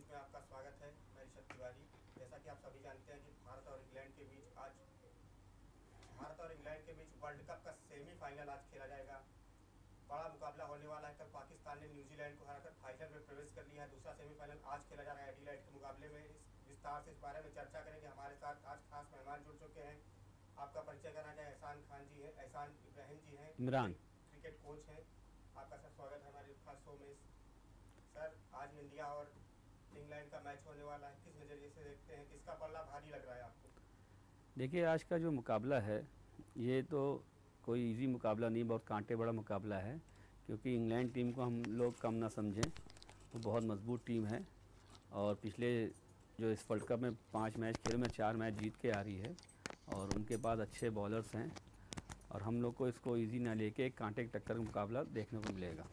News में आपका स्वागत है। मैं ऋषभ तिवारी। जैसा कि आप सभी जानते हैं कि भारत और इंग्लैंड के बीच वर्ल्ड कप का सेमीफाइनल आज खेला जाएगा। बड़ा मुकाबला होने वाला है। कल पाकिस्तान ने न्यूजीलैंड को हराकर फाइनल में प्रवेश कर लिया है। दूसरा सेमीफाइनल आज खेला जा रहा है एडिलेड के मुकाबले में। इस विस्तार से इस बारे में चर्चा करेंगे। हमारे साथ आज खास मेहमान जुड़ चुके हैं। आपका परिचय करना चाहे एहसान खान जी हैं, एहसान इब्राहिम जी हैं, इमरान क्रिकेट कोच हैं। आपका सर स्वागत है हमारे खास शो में। सर, आज इंडिया और इंग्लैंड का मैच होने वाला है, किस नज़रिए से देखते हैं, किसका पल्ला भारी लग रहा है आपको? देखिए, आज का जो मुकाबला है ये तो कोई इजी मुकाबला नहीं, बहुत कांटे बड़ा मुकाबला है। क्योंकि इंग्लैंड टीम को हम लोग कम ना समझें, वो बहुत मजबूत टीम है और पिछले जो इस वर्ल्ड कप में 5 मैच खेले में 4 मैच जीत के आ रही है और उनके पास अच्छे बॉलर्स हैं और हम लोग को इसको इजी ना लेके एक कांटे की टक्कर का मुकाबला देखने को मिलेगा।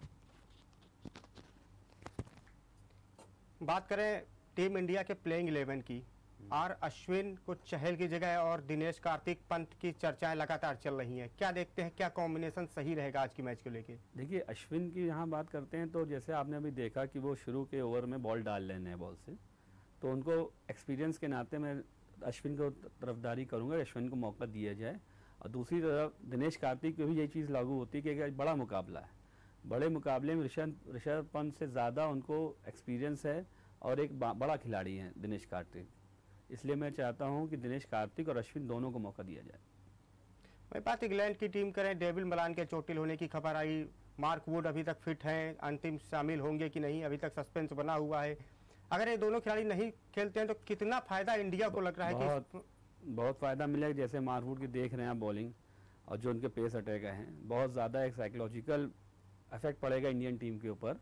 बात करें टीम इंडिया के प्लेइंग 11 की, आर अश्विन को चहल की जगह और दिनेश कार्तिक पंत की चर्चाएं लगातार चल रही हैं। क्या देखते हैं, क्या कॉम्बिनेशन सही रहेगा आज की मैच को लेके? देखिए, अश्विन की यहाँ बात करते हैं तो जैसे आपने अभी देखा कि वो शुरू के ओवर में बॉल डाल लेने बॉल से, तो उनको एक्सपीरियंस के नाते मैं अश्विन को तरफदारी करूँगा, अश्विन को मौका दिया जाए। और दूसरी तरफ दिनेश कार्तिक को भी यही चीज़ लागू होती है कि बड़ा मुकाबला है, बड़े मुकाबले में ऋषभ पंत से ज़्यादा उनको एक्सपीरियंस है और एक बड़ा खिलाड़ी हैं दिनेश कार्तिक। इसलिए मैं चाहता हूं कि दिनेश कार्तिक और अश्विन दोनों को मौका दिया जाए। मैं बात इंग्लैंड की टीम करें, डेविड मलान के चोटिल होने की खबर आई। मार्क वुड अभी तक फिट हैं, अंतिम शामिल होंगे कि नहीं अभी तक सस्पेंस बना हुआ है। अगर ये दोनों खिलाड़ी नहीं खेलते हैं तो कितना फायदा इंडिया को लग रहा है? बहुत फ़ायदा मिलेगा। जैसे मार्क वुड की देख रहे हैं आप बॉलिंग और जो उनके पेस अटैक हैं, बहुत ज़्यादा एक साइकोलॉजिकल इफेक्ट पड़ेगा इंडियन टीम के ऊपर।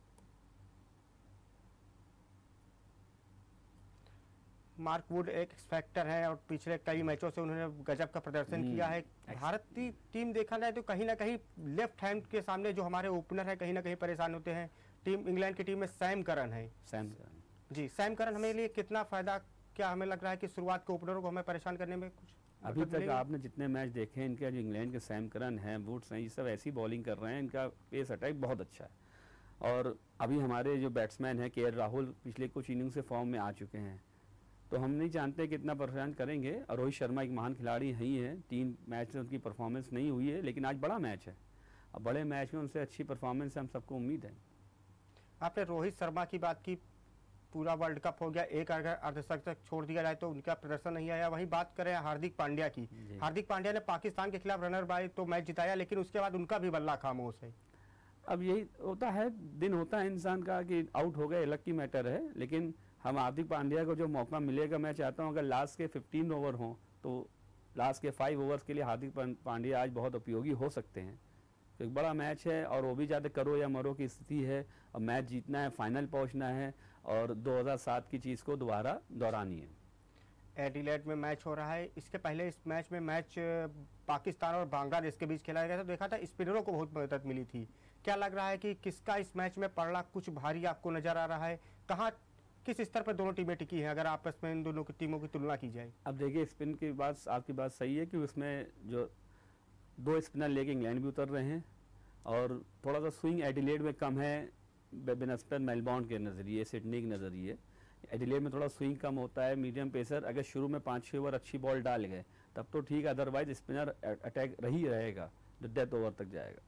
मार्क वुड एक फैक्टर है और पिछले कई मैचों से उन्होंने गजब का प्रदर्शन किया है। भारतीय टीम देखा जाए तो कहीं ना कहीं लेफ्ट हैंड के सामने जो हमारे ओपनर है कहीं ना कहीं परेशान होते हैं। टीम इंग्लैंड की टीम में सैम करन है। सैम करन हमें लिए कितना फायदा, क्या हमें लग रहा है कि शुरुआत के ओपनरों को हमें परेशान करने में कुछ अभी तक आपने जितने मैच देखे हैं इनके, जो इंग्लैंड के सैम करन हैं, वुड्स हैं, ये सब ऐसी बॉलिंग कर रहे हैं, इनका पेस अटैक बहुत अच्छा है। और अभी हमारे जो बैट्समैन हैं के राहुल पिछले कुछ इनिंग से फॉर्म में आ चुके हैं, तो हम नहीं जानते कितना परेशान करेंगे। और रोहित शर्मा एक महान खिलाड़ी ही है, 3 मैच में उनकी परफॉर्मेंस नहीं हुई है, लेकिन आज बड़ा मैच है। अब बड़े मैच में उनसे अच्छी परफॉर्मेंस हम सबको उम्मीद है। आपने रोहित शर्मा की बात की, पूरा वर्ल्ड कप हो गया, एक अगर अर्धशतक छोड़ दिया जाए तो उनका प्रदर्शन नहीं आया। वहीं बात करें हार्दिक पांड्या की, हार्दिक पांड्या ने पाकिस्तान के खिलाफ रनर बाई तो मैच जिताया, लेकिन उसके बाद उनका भी बल्ला खामोश है। अब यही होता है, दिन होता है इंसान का कि आउट हो गए, अलग की मैटर है। लेकिन हम हार्दिक पांड्या को जो मौका मिलेगा, मैं चाहता हूं अगर लास्ट के 15 ओवर हों तो लास्ट के 5 ओवर्स के लिए हार्दिक पांड्या आज बहुत उपयोगी हो सकते हैं। तो एक बड़ा मैच है और वो भी ज़्यादा करो या मरो की स्थिति है। अब मैच जीतना है, फाइनल पहुंचना है और 2007 की चीज़ को दोबारा दोहरानी है। एडिलेड में मैच हो रहा है। इसके पहले इस मैच में पाकिस्तान और बांग्लादेश के बीच खेला गया था, देखा था स्पिनरों को बहुत मदद मिली थी। क्या लग रहा है कि किसका इस मैच में पड़ना कुछ भारी आपको नजर आ रहा है? कहाँ किस स्तर पर दोनों टीमें टिकी हैं अगर आपस में इन दोनों की टीमों की तुलना की जाए? अब देखिए, स्पिन की बात आपकी बात सही है कि उसमें जो 2 स्पिनर लेके इंग्लैंड भी उतर रहे हैं और थोड़ा सा स्विंग एडिलेड में कम है बनस्पत मेलबॉर्न के नज़रिए, सिडनी के नज़रिए। एडिलेड में थोड़ा स्विंग कम होता है। मीडियम पेसर अगर शुरू में 5-6 ओवर अच्छी बॉल डाल गए तब तो ठीक, अदरवाइज स्पिनर अटैक रही रहेगा जो डेथ ओवर तक जाएगा।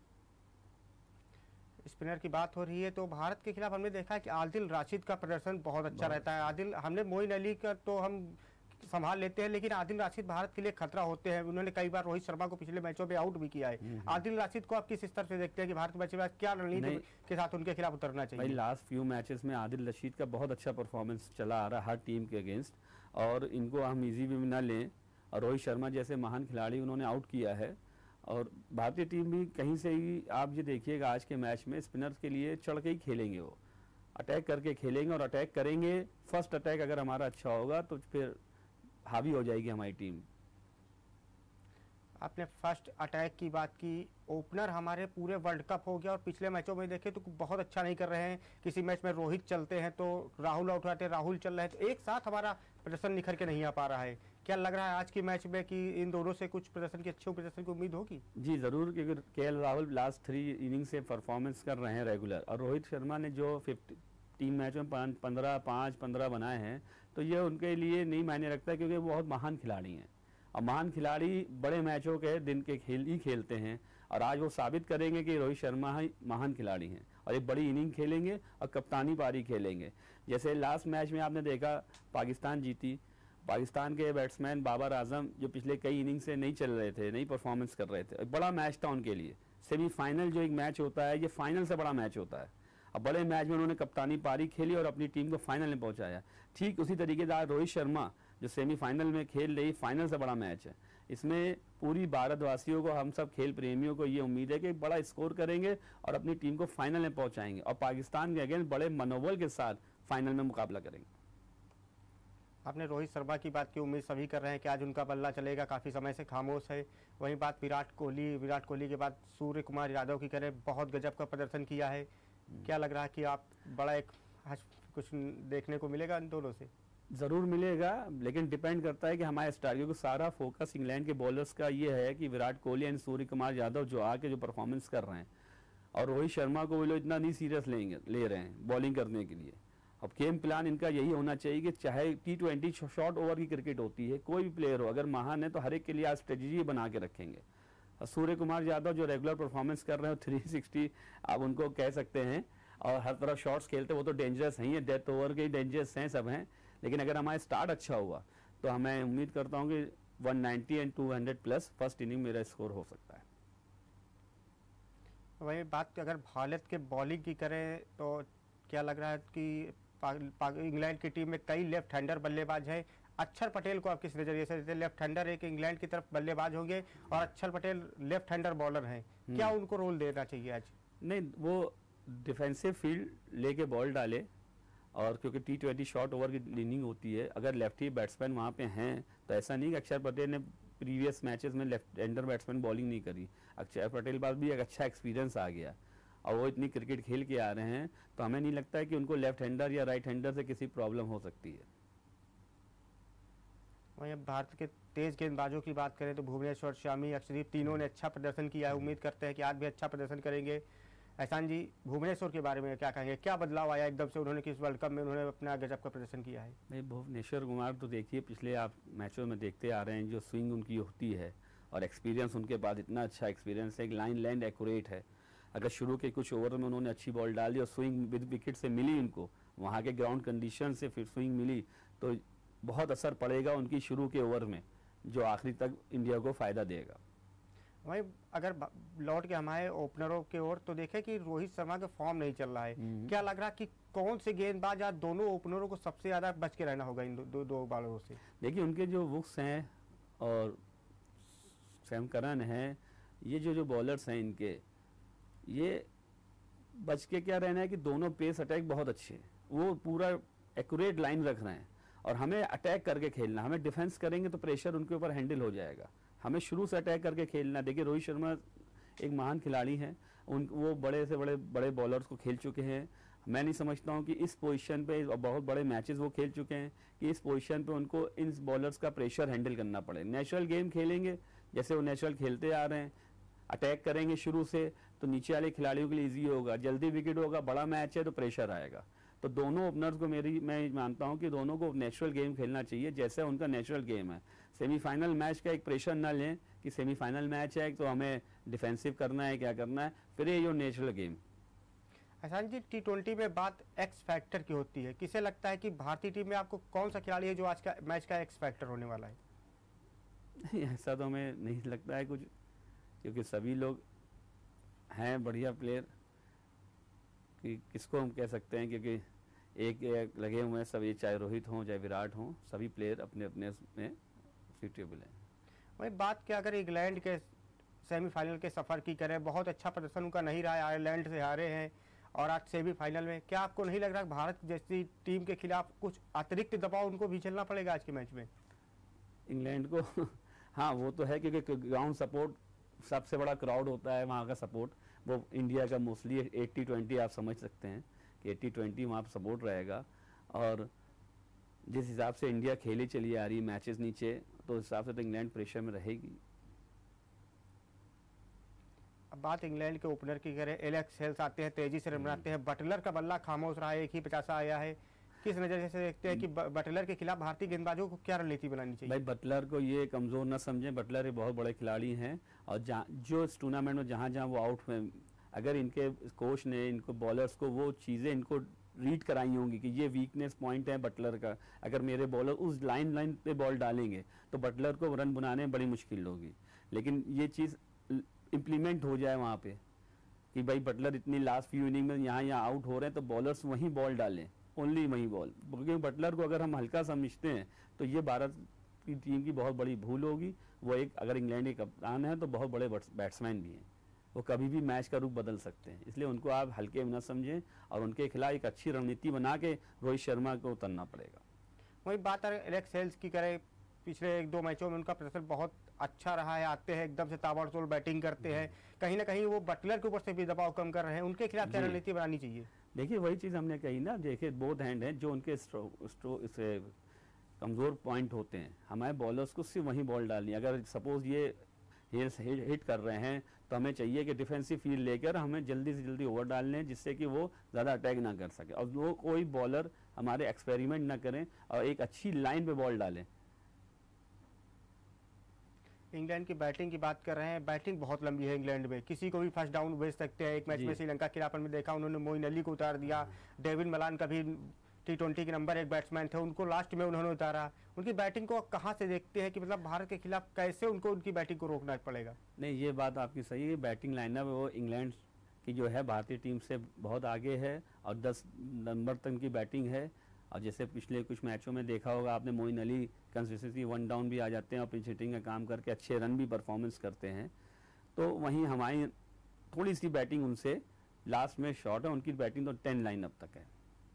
स्पिनर की बात हो रही है तो भारत के खिलाफ हमने देखा है कि आदिल राशिद का प्रदर्शन बहुत अच्छा रहता है। आदिल, हमने मोइन अली का तो हम संभाल लेते हैं, लेकिन आदिल राशिद भारत के लिए खतरा होते हैं। उन्होंने कई बार रोहित शर्मा को पिछले मैचों में आउट भी किया है। आदिल राशिद को आप किस स्तर से देखते हैं कि भारत के बच्चे क्या रणनीति के साथ उनके खिलाफ उतरना चाहिए? भाई, लास्ट फ्यू मैचेस में आदिल रशीद का बहुत अच्छा परफॉर्मेंस चला आ रहा है हर टीम के अगेंस्ट, और इनको हम इजी भी ना लें। और रोहित शर्मा जैसे महान खिलाड़ी उन्होंने आउट किया है और भारतीय टीम भी कहीं से ही, आप ये देखिएगा आज के मैच में स्पिनर्स के लिए चढ़ के ही खेलेंगे, वो अटैक करके खेलेंगे और अटैक करेंगे। फर्स्ट अटैक अगर हमारा अच्छा होगा तो फिर हावी हो जाएगी हमारी टीम। आपने फर्स्ट अटैक की बात की, ओपनर हमारे पूरे वर्ल्ड कप हो गया और पिछले मैचों में देखें तो बहुत अच्छा नहीं कर रहे हैं। किसी मैच में रोहित चलते हैं तो राहुल आउट होते हैं, राहुल चल रहे हैं तो एक साथ हमारा प्रदर्शन निखर के नहीं आ पा रहा है। क्या लग रहा है आज की मैच में कि इन दोनों से कुछ प्रदर्शन की, अच्छे प्रदर्शन की उम्मीद होगी? जी ज़रूर, क्योंकि केएल राहुल लास्ट 3 इनिंग से परफॉर्मेंस कर रहे हैं रेगुलर, और रोहित शर्मा ने जो 3 मैचों में 15 बनाए हैं, तो ये उनके लिए नहीं मायने रखता, क्योंकि वो बहुत महान खिलाड़ी हैं। और महान खिलाड़ी बड़े मैचों के दिन के खेल ही खेलते हैं, और आज वो साबित करेंगे कि रोहित शर्मा ही महान खिलाड़ी हैं और एक बड़ी इनिंग खेलेंगे और कप्तानी पारी खेलेंगे। जैसे लास्ट मैच में आपने देखा पाकिस्तान जीती, पाकिस्तान के बैट्समैन बाबर आजम जो पिछले कई इनिंग से नहीं चल रहे थे, नहीं परफॉर्मेंस कर रहे थे, एक बड़ा मैच था उनके लिए। सेमीफाइनल जो एक मैच होता है, ये फाइनल से बड़ा मैच होता है। अब बड़े मैच में उन्होंने कप्तानी पारी खेली और अपनी टीम को फाइनल में पहुंचाया। ठीक उसी तरीके से रोहित शर्मा जो सेमीफाइनल में खेल रही, फाइनल से बड़ा मैच है। इसमें पूरी भारतवासियों को, हम सब खेल प्रेमियों को ये उम्मीद है कि बड़ा स्कोर करेंगे और अपनी टीम को फाइनल में पहुंचाएंगे और पाकिस्तान के अगेंस्ट बड़े मनोबल के साथ फाइनल में मुकाबला करेंगे। आपने रोहित शर्मा की बात की, उम्मीद सभी कर रहे हैं कि आज उनका बल्ला चलेगा, काफ़ी समय से खामोश है। वहीं बात विराट कोहली के बाद सूर्य कुमार यादव की करें, बहुत गजब का प्रदर्शन किया है। क्या लग रहा है कि आप बड़ा एक कुछ देखने को मिलेगा इन दोनों से? ज़रूर मिलेगा, लेकिन डिपेंड करता है कि हमारे स्टार को सारा फोकस इंग्लैंड के बॉलर्स का ये है कि विराट कोहली एंड सूर्य कुमार यादव जो आके जो परफॉर्मेंस कर रहे हैं, और रोहित शर्मा को वो लोग इतना नहीं सीरियस ले रहे हैं बॉलिंग करने के लिए। अब गेम प्लान इनका यही होना चाहिए कि चाहे T20 शॉर्ट ओवर की क्रिकेट होती है, कोई भी प्लेयर हो अगर महान है तो हर एक के लिए आज स्ट्रेटजी बना के रखेंगे। सूर्य कुमार यादव जो रेगुलर परफॉर्मेंस कर रहे हो 360 आप उनको कह सकते हैं, और हर तरफ शॉट्स खेलते वो तो डेंजरस ही है, डेथ ओवर के डेंजरस हैं, सब हैं। लेकिन अगर हमारा स्टार्ट अच्छा हुआ तो हमें उम्मीद करता हूँ कि 190 एंड 200 प्लस फर्स्ट इनिंग मेरा स्कोर हो सकता है। वही बात अगर भारत के बॉलिंग की करें तो क्या लग रहा है कि इंग्लैंड की टीम में कई लेफ्ट हैंडर बल्लेबाज हैं। अक्षर पटेल को आप किस नजरिए से देते हैं? लेफ्ट हैंडर एक इंग्लैंड की तरफ बल्लेबाज होंगे और अक्षर पटेल लेफ्ट हैंडर बॉलर हैं, क्या उनको रोल देना चाहिए आज? नहीं, वो डिफेंसिव फील्ड लेके बॉल डाले, और क्योंकि T20 शॉर्ट ओवर की इनिंग होती है, अगर लेफ्टी बैट्समैन वहाँ पे हैं तो ऐसा नहीं कि अक्षर पटेल ने प्रीवियस मैचेस में लेफ्ट हैंडर बैट्समैन बॉलिंग नहीं करी। अक्षर पटेल पास भी एक अच्छा एक्सपीरियंस आ गया और वो इतनी क्रिकेट खेल के आ रहे हैं, तो हमें नहीं लगता है कि उनको लेफ्ट हैंडर या राइट हैंडर से किसी प्रॉब्लम हो सकती है। वहीं भारत के तेज गेंदबाजों की बात करें तो भुवनेश्वर, शमी, अर्शदीप तीनों ने अच्छा प्रदर्शन किया है। उम्मीद करते हैं कि आज भी अच्छा प्रदर्शन करेंगे। एहसान जी, भुवनेश्वर के बारे में क्या कहेंगे? क्या बदलाव आया एकदम से उन्होंने, किस वर्ल्ड कप में उन्होंने अपना गजब का प्रदर्शन किया है? भाई भुवनेश्वर कुमार तो देखिए पिछले आप मैचों में देखते आ रहे हैं, जो स्विंग उनकी होती है और एक्सपीरियंस उनके पास इतना अच्छा एक्सपीरियंस है, एक लाइन लैंड एक्यूरेट है। अगर शुरू के कुछ ओवर में उन्होंने अच्छी बॉल डाल दी और स्विंग विद विकेट से मिली उनको, वहाँ के ग्राउंड कंडीशन से फिर स्विंग मिली, तो बहुत असर पड़ेगा उनकी शुरू के ओवर में, जो आखिरी तक इंडिया को फ़ायदा देगा। वहीं अगर लौट के हमारे ओपनरों की ओर तो देखें कि रोहित शर्मा का फॉर्म नहीं चल रहा है। क्या लग रहा है कि कौन से गेंदबाज या दोनों ओपनरों को सबसे ज़्यादा बच के रहना होगा इन दो बॉलरों से? देखिए उनके जो वुक्स हैं और सैम करन हैं, ये जो बॉलर्स हैं इनके, ये बच के क्या रहना है कि दोनों पेस अटैक बहुत अच्छे हैं, वो पूरा एक्यूरेट लाइन रख रहे हैं और हमें अटैक करके खेलना। हमें डिफेंस करेंगे तो प्रेशर उनके ऊपर हैंडल हो जाएगा, हमें शुरू से अटैक करके खेलना। देखिए रोहित शर्मा एक महान खिलाड़ी हैं, वो बड़े से बड़े बॉलर्स को खेल चुके हैं। मैं नहीं समझता हूं कि इस पोजीशन पे, और बहुत बड़े मैचेस वो खेल चुके हैं, कि इस पोजीशन पे उनको इन बॉलर्स का प्रेशर हैंडल करना पड़े। नेचुरल गेम खेलेंगे जैसे वो नेचुरल खेलते आ रहे हैं, अटैक करेंगे शुरू से तो नीचे वाले खिलाड़ियों के लिए ईजी होगा, जल्दी विकेट होगा, बड़ा मैच है तो प्रेशर आएगा। तो दोनों ओपनर्स को मैं मानता हूं कि दोनों को नेचुरल गेम खेलना चाहिए जैसे उनका नेचुरल गेम है। सेमीफाइनल मैच का एक प्रेशर ना लें कि सेमीफाइनल मैच है तो हमें डिफेंसिव करना है, क्या करना है, फिर ये जो नेचुरल गेम। एहसान जी, T20 में बात एक्स फैक्टर की होती है, किसे लगता है कि भारतीय टीम में आपको कौन सा खिलाड़ी है जो आज का मैच का एक्स फैक्टर होने वाला है? ऐसा तो हमें नहीं लगता है कुछ, क्योंकि सभी लोग हैं बढ़िया प्लेयर, कि किसको हम कह सकते हैं, क्योंकि एक लगे हुए हैं सभी, चाहे रोहित हों चाहे विराट हों, सभी प्लेयर अपने अपने में सूटेबल हैं। वही बात क्या अगर इंग्लैंड के सेमीफाइनल के सफ़र की करें, बहुत अच्छा प्रदर्शन उनका नहीं रहा है, आयरलैंड से हारे हैं और आज सेमीफाइनल में, क्या आपको नहीं लग रहा कि भारत जैसी टीम के खिलाफ कुछ अतिरिक्त दबाव उनको भी झेलना पड़ेगा आज के मैच में? इंग्लैंड को हाँ वो तो है, क्योंकि ग्राउंड सपोर्ट सबसे बड़ा क्राउड होता है वहाँ का सपोर्ट, वो इंडिया का मोस्टली 80-20 आप समझ सकते हैं कि 80-20 वहाँ पर सपोर्ट रहेगा। और जिस हिसाब से इंडिया खेली चली आ रही मैचेस नीचे, तो उस हिसाब से तो इंग्लैंड प्रेशर में रहेगी। अब बात इंग्लैंड के ओपनर की करें, एलेक्स हेल्स आते हैं, तेजी से रन बनाते हैं, बटलर का बल्ला खामोश रहा है, एक ही 50 आया है। किस नजरिए से देखते हैं कि बटलर के खिलाफ भारतीय गेंदबाजों को क्या रणनीति बनानी चाहिए? भाई बटलर को ये कमज़ोर ना समझें, बटलर एक बहुत बड़े खिलाड़ी हैं और जो इस टूर्नामेंट में जहाँ जहाँ वो आउट हुए, अगर इनके कोच ने इनको बॉलर्स को वो चीज़ें इनको रीड कराई होंगी कि ये वीकनेस पॉइंट है बटलर का, अगर मेरे बॉलर उस लाइन पे बॉल डालेंगे तो बटलर को रन बनाने में बड़ी मुश्किल होगी। लेकिन ये चीज़ इम्प्लीमेंट हो जाए वहाँ पे कि भाई बटलर इतनी लास्ट फ्यू इनिंग में यहाँ आउट हो रहे हैं तो बॉलर्स वहीं बॉल डालें, ओनली वहीं बॉल। क्योंकि बटलर को अगर हम हल्का समझते हैं तो ये भारत की टीम की बहुत बड़ी भूल होगी। वो एक अगर इंग्लैंड के कप्तान है तो बहुत बड़े बैट्समैन भी हैं, वो कभी भी मैच का रुख बदल सकते हैं, इसलिए उनको आप हल्के में न समझें और उनके खिलाफ एक अच्छी रणनीति बना के रोहित शर्मा को उतरना पड़ेगा। वही बात अगर एलेक्स हेल्स की करें, पिछले 1-2 मैचों में उनका प्रदर्शन बहुत अच्छा रहा है, आते हैं एकदम से ताबड़तोड़ बैटिंग करते हैं, कहीं ना कहीं वो बटलर के ऊपर से भी दबाव कम कर रहे हैं, उनके खिलाफ क्या रणनीति बनानी चाहिए? देखिए वही चीज़ हमने कही ना, देखिए बोथ हैंड हैं, जो उनके कमज़ोर पॉइंट होते हैं हमारे बॉलर्स को सिर्फ वहीं बॉल डालनी है। अगर सपोज ये हिट कर रहे हैं तो हमें चाहिए कि डिफेंसिव फील्ड लेकर हमें जल्दी से जल्दी ओवर डालने हैं जिससे कि वो ज़्यादा अटैक ना कर सके और वो कोई बॉलर हमारे एक्सपेरिमेंट ना करें और एक अच्छी लाइन पे बॉल डालें। इंग्लैंड की बैटिंग की बात कर रहे हैं, बैटिंग बहुत लंबी है इंग्लैंड में, किसी को भी फर्स्ट डाउन भेज सकते हैं। एक मैच में श्रीलंका के खिलाफ में देखा उन्होंने मोइन अली को उतार दिया, डेविड मलान का भी T20 के नंबर 1 बैट्समैन थे, उनको लास्ट में उन्होंने उतारा। उनकी बैटिंग को कहाँ से देखते हैं कि मतलब भारत के खिलाफ कैसे उनको उनकी बैटिंग को रोकना पड़ेगा? नहीं, ये बात आपकी सही है, बैटिंग लाइनअप वो इंग्लैंड की जो है भारतीय टीम से बहुत आगे है और 10 नंबर तक की बैटिंग है। और जैसे पिछले कुछ मैचों में देखा होगा आपने, मोइन अली कंसिस्टेंसी 1 डाउन भी आ जाते हैं और पिच हिटिंग का काम करके अच्छे रन भी परफॉर्मेंस करते हैं। तो वहीं हमारी थोड़ी सी बैटिंग उनसे लास्ट में शॉर्ट है, उनकी बैटिंग तो 10 लाइनअप तक है।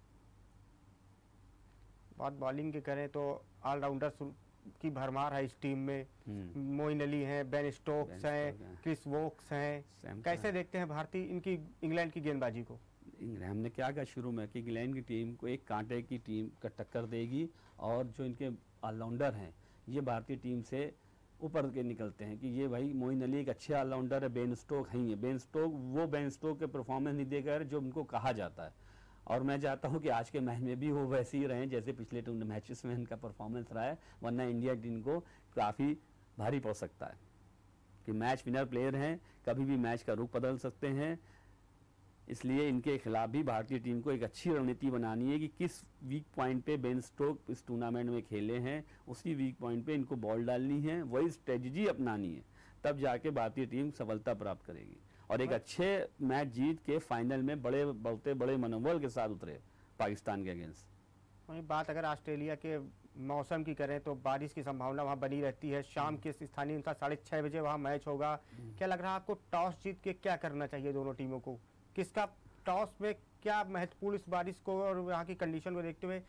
बात बॉलिंग की करें तो ऑलराउंडर्स की भरमार है इस टीम में, मोइन अली हैं, बेन स्टोक्स हैं, क्रिस वोक्स हैं, कैसे देखते हैं भारतीय इनकी इंग्लैंड की गेंदबाजी को? हमने क्या कहा शुरू में कि इंग्लैंड की टीम को एक कांटे की टीम का टक्कर देगी और जो इनके ऑलराउंडर हैं ये भारतीय टीम से ऊपर के निकलते हैं कि ये भाई मोइन अली एक अच्छे ऑलराउंडर है, बेन स्टोक है, बेन स्टोक के परफॉर्मेंस नहीं देगा जो उनको कहा जाता है। और मैं चाहता हूं कि आज के मैच में भी वो वैसे ही रहें जैसे पिछले 2 मैचेस में इनका परफॉर्मेंस रहा है, वरना इंडिया टीम को काफ़ी भारी पड़ सकता है कि मैच विनर प्लेयर हैं, कभी भी मैच का रुख बदल सकते हैं। इसलिए इनके खिलाफ भी भारतीय टीम को एक अच्छी रणनीति बनानी है कि किस वीक पॉइंट पे बेन स्टोक इस टूर्नामेंट में खेले हैं, उसी वीक पॉइंट पे इनको बॉल डालनी है, वही स्ट्रेटजी अपनानी है, तब जाके भारतीय टीम सफलता प्राप्त करेगी और एक अच्छे मैच जीत के फाइनल में बड़े मनोबल के साथ उतरे पाकिस्तान के अगेंस्ट। वही बात अगर ऑस्ट्रेलिया के मौसम की करें तो बारिश की संभावना वहाँ बनी रहती है, शाम के स्थानीय अनुसार 6:30 बजे वहाँ मैच होगा। क्या लग रहा है आपको, टॉस जीत के क्या करना चाहिए दोनों टीमों को? किसका टॉस में क्या महत्वपूर्ण इस बारिश को और यहाँ की कंडीशन को देखते हुए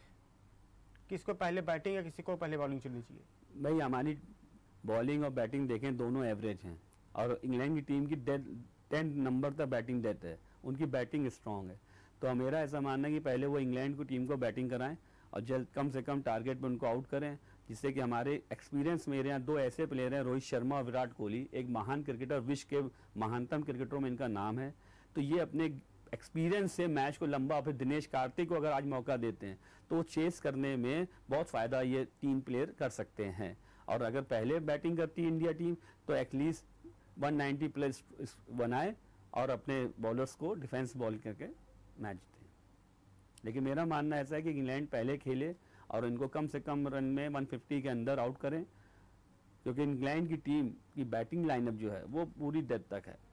किसको पहले बैटिंग या किसी को पहले बॉलिंग चुननी चाहिए? भाई हमारी बॉलिंग और बैटिंग देखें दोनों एवरेज हैं और इंग्लैंड की टीम की 10 नंबर तक बैटिंग डेथ है, उनकी बैटिंग स्ट्रॉन्ग है। तो मेरा ऐसा मानना है कि पहले वो इंग्लैंड की टीम को बैटिंग कराएं और जल्द कम से कम टारगेट पर उनको आउट करें, जिससे कि हमारे एक्सपीरियंस मेरे यहाँ 2 ऐसे प्लेयर हैं, रोहित शर्मा और विराट कोहली, एक महान क्रिकेटर, विश्व के महानतम क्रिकेटरों में इनका नाम है। तो ये अपने एक्सपीरियंस से मैच को लंबा, फिर दिनेश कार्तिक को अगर आज मौका देते हैं तो चेस करने में बहुत फ़ायदा ये 3 प्लेयर कर सकते हैं। और अगर पहले बैटिंग करती है इंडिया टीम तो एटलीस्ट 190 प्लस बनाए और अपने बॉलर्स को डिफेंस बॉल करके मैच दें। लेकिन मेरा मानना ऐसा है कि इंग्लैंड पहले खेले और इनको कम से कम रन में 150 के अंदर आउट करें, क्योंकि इंग्लैंड की टीम की बैटिंग लाइनअप जो है वो पूरी डेथ तक है।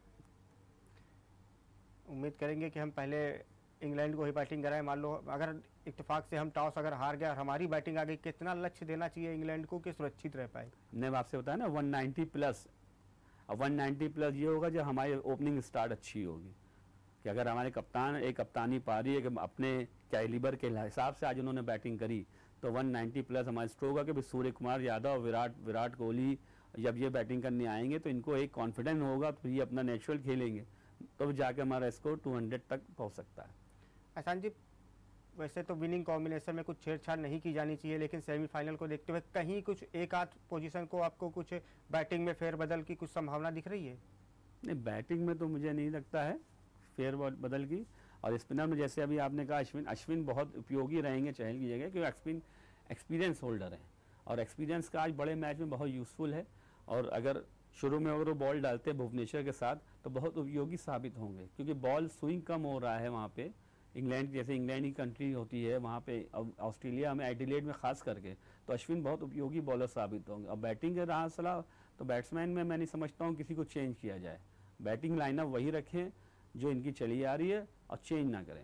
उम्मीद करेंगे कि हम पहले इंग्लैंड को ही बैटिंग कराएं। मान लो अगर इत्तेफाक से हम टॉस अगर हार गए और हमारी बैटिंग आ गई, कितना लक्ष्य देना चाहिए इंग्लैंड को कि सुरक्षित रह पाए? मैंने आपसे बताया ना 190 प्लस, और 190 प्लस ये होगा जब हमारी ओपनिंग स्टार्ट अच्छी होगी कि अगर हमारे कप्तान एक कप्तानी पारी है कि अपने कैलिबर के हिसाब से आज उन्होंने बैटिंग करी तो 190 प्लस हमारे स्ट्रोक होगा कि सूर्य कुमार यादव, विराट कोहली जब ये बैटिंग करने आएंगे तो इनको एक कॉन्फिडेंस होगा, तो ये अपना नेचुरल खेलेंगे, तो जाके हमारा स्कोर 200 तक पहुंच सकता है। एहसान जी, वैसे तो विनिंग कॉम्बिनेशन में कुछ छेड़छाड़ नहीं की जानी चाहिए, लेकिन सेमीफाइनल को देखते हुए कहीं कुछ एक आध पोजीशन को आपको कुछ बैटिंग में फेरबदल की कुछ संभावना दिख रही है? नहीं, बैटिंग में तो मुझे नहीं लगता है फेयर बदल की। और स्पिनर में जैसे अभी आपने कहा अश्विन बहुत उपयोगी रहेंगे चहल की जगह, क्योंकि अश्विन एक्सपीरियंस होल्डर है और एक्सपीरियंस का आज बड़े मैच में बहुत यूज़फुल है। और अगर शुरू में अगर वो बॉल डालते हैं भुवनेश्वर के साथ तो बहुत उपयोगी साबित होंगे, क्योंकि बॉल स्विंग कम हो रहा है वहाँ पे। इंग्लैंड जैसे इंग्लैंड की कंट्री होती है वहाँ पे, ऑस्ट्रेलिया में एडिलेड में खास करके, तो अश्विन बहुत उपयोगी बॉलर साबित होंगे। और बैटिंग का रहा सलाह तो बैट्समैन में मैं नहीं समझता हूँ किसी को चेंज किया जाए। बैटिंग लाइनअप वही रखें जो इनकी चली आ रही है और चेंज ना करें।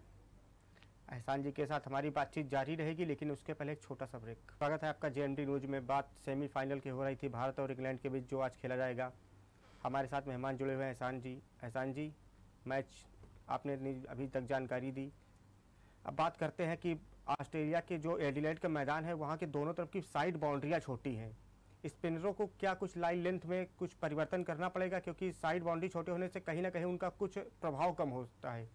एहसान जी के साथ हमारी बातचीत जारी रहेगी, लेकिन उसके पहले एक छोटा सा ब्रेक। स्वागत है आपका जेएमडी न्यूज में। बात सेमीफाइनल की हो रही थी भारत और इंग्लैंड के बीच, जो आज खेला जाएगा। हमारे साथ मेहमान जुड़े हुए हैं एहसान जी। एहसान जी, मैच आपने अभी तक जानकारी दी। अब बात करते हैं कि ऑस्ट्रेलिया के जो एडिलेड का मैदान है वहाँ के दोनों तरफ की साइड बाउंड्रियाँ छोटी हैं। स्पिनरों को क्या कुछ लाइन लेंथ में कुछ परिवर्तन करना पड़ेगा, क्योंकि साइड बाउंड्री छोटे होने से कहीं ना कहीं उनका कुछ प्रभाव कम होता है?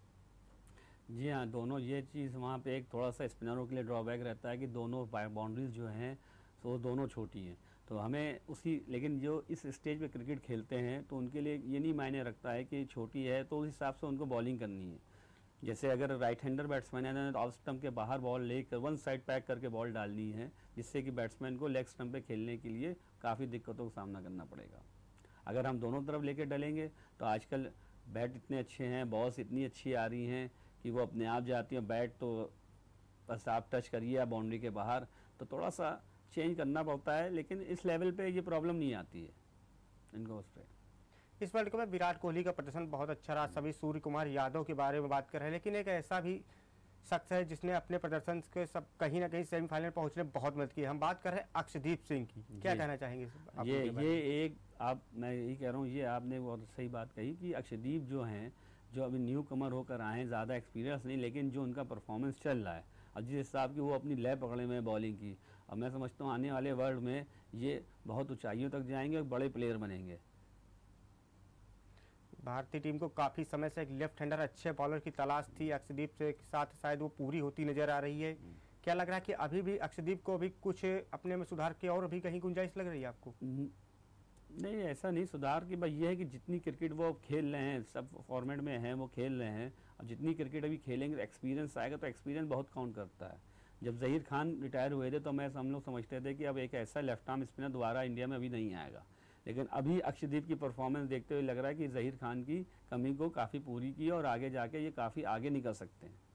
जी हाँ, दोनों ये चीज़ वहाँ पे एक थोड़ा सा स्पिनरों के लिए ड्रॉबैक रहता है कि दोनों बाउंड्रीज जो हैं तो वो दोनों छोटी हैं। तो हमें उसी, लेकिन जो इस स्टेज पे क्रिकेट खेलते हैं तो उनके लिए ये नहीं मायने रखता है कि छोटी है, तो उस हिसाब से उनको बॉलिंग करनी है। जैसे अगर राइट हैंडर बैट्समैन है तो ऑफ स्टंप के बाहर बॉल लेकर वन साइड पैक करके बॉल डालनी है, जिससे कि बैट्समैन को लेग स्टंप पे खेलने के लिए काफ़ी दिक्कतों का सामना करना पड़ेगा। अगर हम दोनों तरफ लेकर डलेंगे तो आजकल बैट इतने अच्छे हैं, बॉल्स इतनी अच्छी आ रही हैं कि वो अपने आप जाती हैं। बैट तो बस आप टच करिए या बाउंड्री के बाहर, तो थोड़ा सा चेंज करना पड़ता है, लेकिन इस लेवल पे ये प्रॉब्लम नहीं आती है इनको उस पर। इस वर्ल्ड कप में विराट कोहली का प्रदर्शन बहुत अच्छा रहा। सभी सूर्य कुमार यादव के बारे में बात कर रहे हैं, लेकिन एक ऐसा भी शख्स है जिसने अपने प्रदर्शन के सब कहीं ना कहीं सेमीफाइनल पहुंचने में बहुत मदद की। हम बात कर रहे हैं अक्षदीप सिंह की। क्या कहना चाहेंगे ये एक मैं यही कह रहा हूँ, ये आपने बहुत सही बात कही कि अक्षदीप जो हैं, जो अभी न्यू कमर होकर आए हैं, ज़्यादा एक्सपीरियंस नहीं, लेकिन जो उनका परफॉर्मेंस चल रहा है और जिस हिसाब की वो अपनी लय पकड़े में बॉलिंग की, और मैं समझता हूँ आने वाले वर्ल्ड में ये बहुत ऊंचाइयों तक जाएंगे और बड़े प्लेयर बनेंगे। भारतीय टीम को काफ़ी समय से एक लेफ्ट हैंडर अच्छे बॉलर की तलाश थी। अक्षदीप से के साथ शायद वो पूरी होती नजर आ रही है। क्या लग रहा है कि अभी भी अक्षदीप को अभी कुछ अपने में सुधार की और भी कहीं गुंजाइश लग रही है आपको? नहीं, ऐसा नहीं सुधार की, बस ये है कि जितनी क्रिकेट वो खेल रहे हैं, सब फॉर्मेट में हैं वो खेल रहे हैं, और जितनी क्रिकेट अभी खेलेंगे एक्सपीरियंस आएगा, तो एक्सपीरियंस बहुत काउंट करता है। जब ज़हीर खान रिटायर हुए थे तो हम लोग समझते थे कि अब एक ऐसा लेफ्ट आर्म स्पिनर दोबारा इंडिया में अभी नहीं आएगा, लेकिन अभी अक्षदीप की परफॉर्मेंस देखते हुए लग रहा है कि ज़हीर खान की कमी को काफ़ी पूरी की और आगे जाके ये काफ़ी आगे निकल सकते हैं।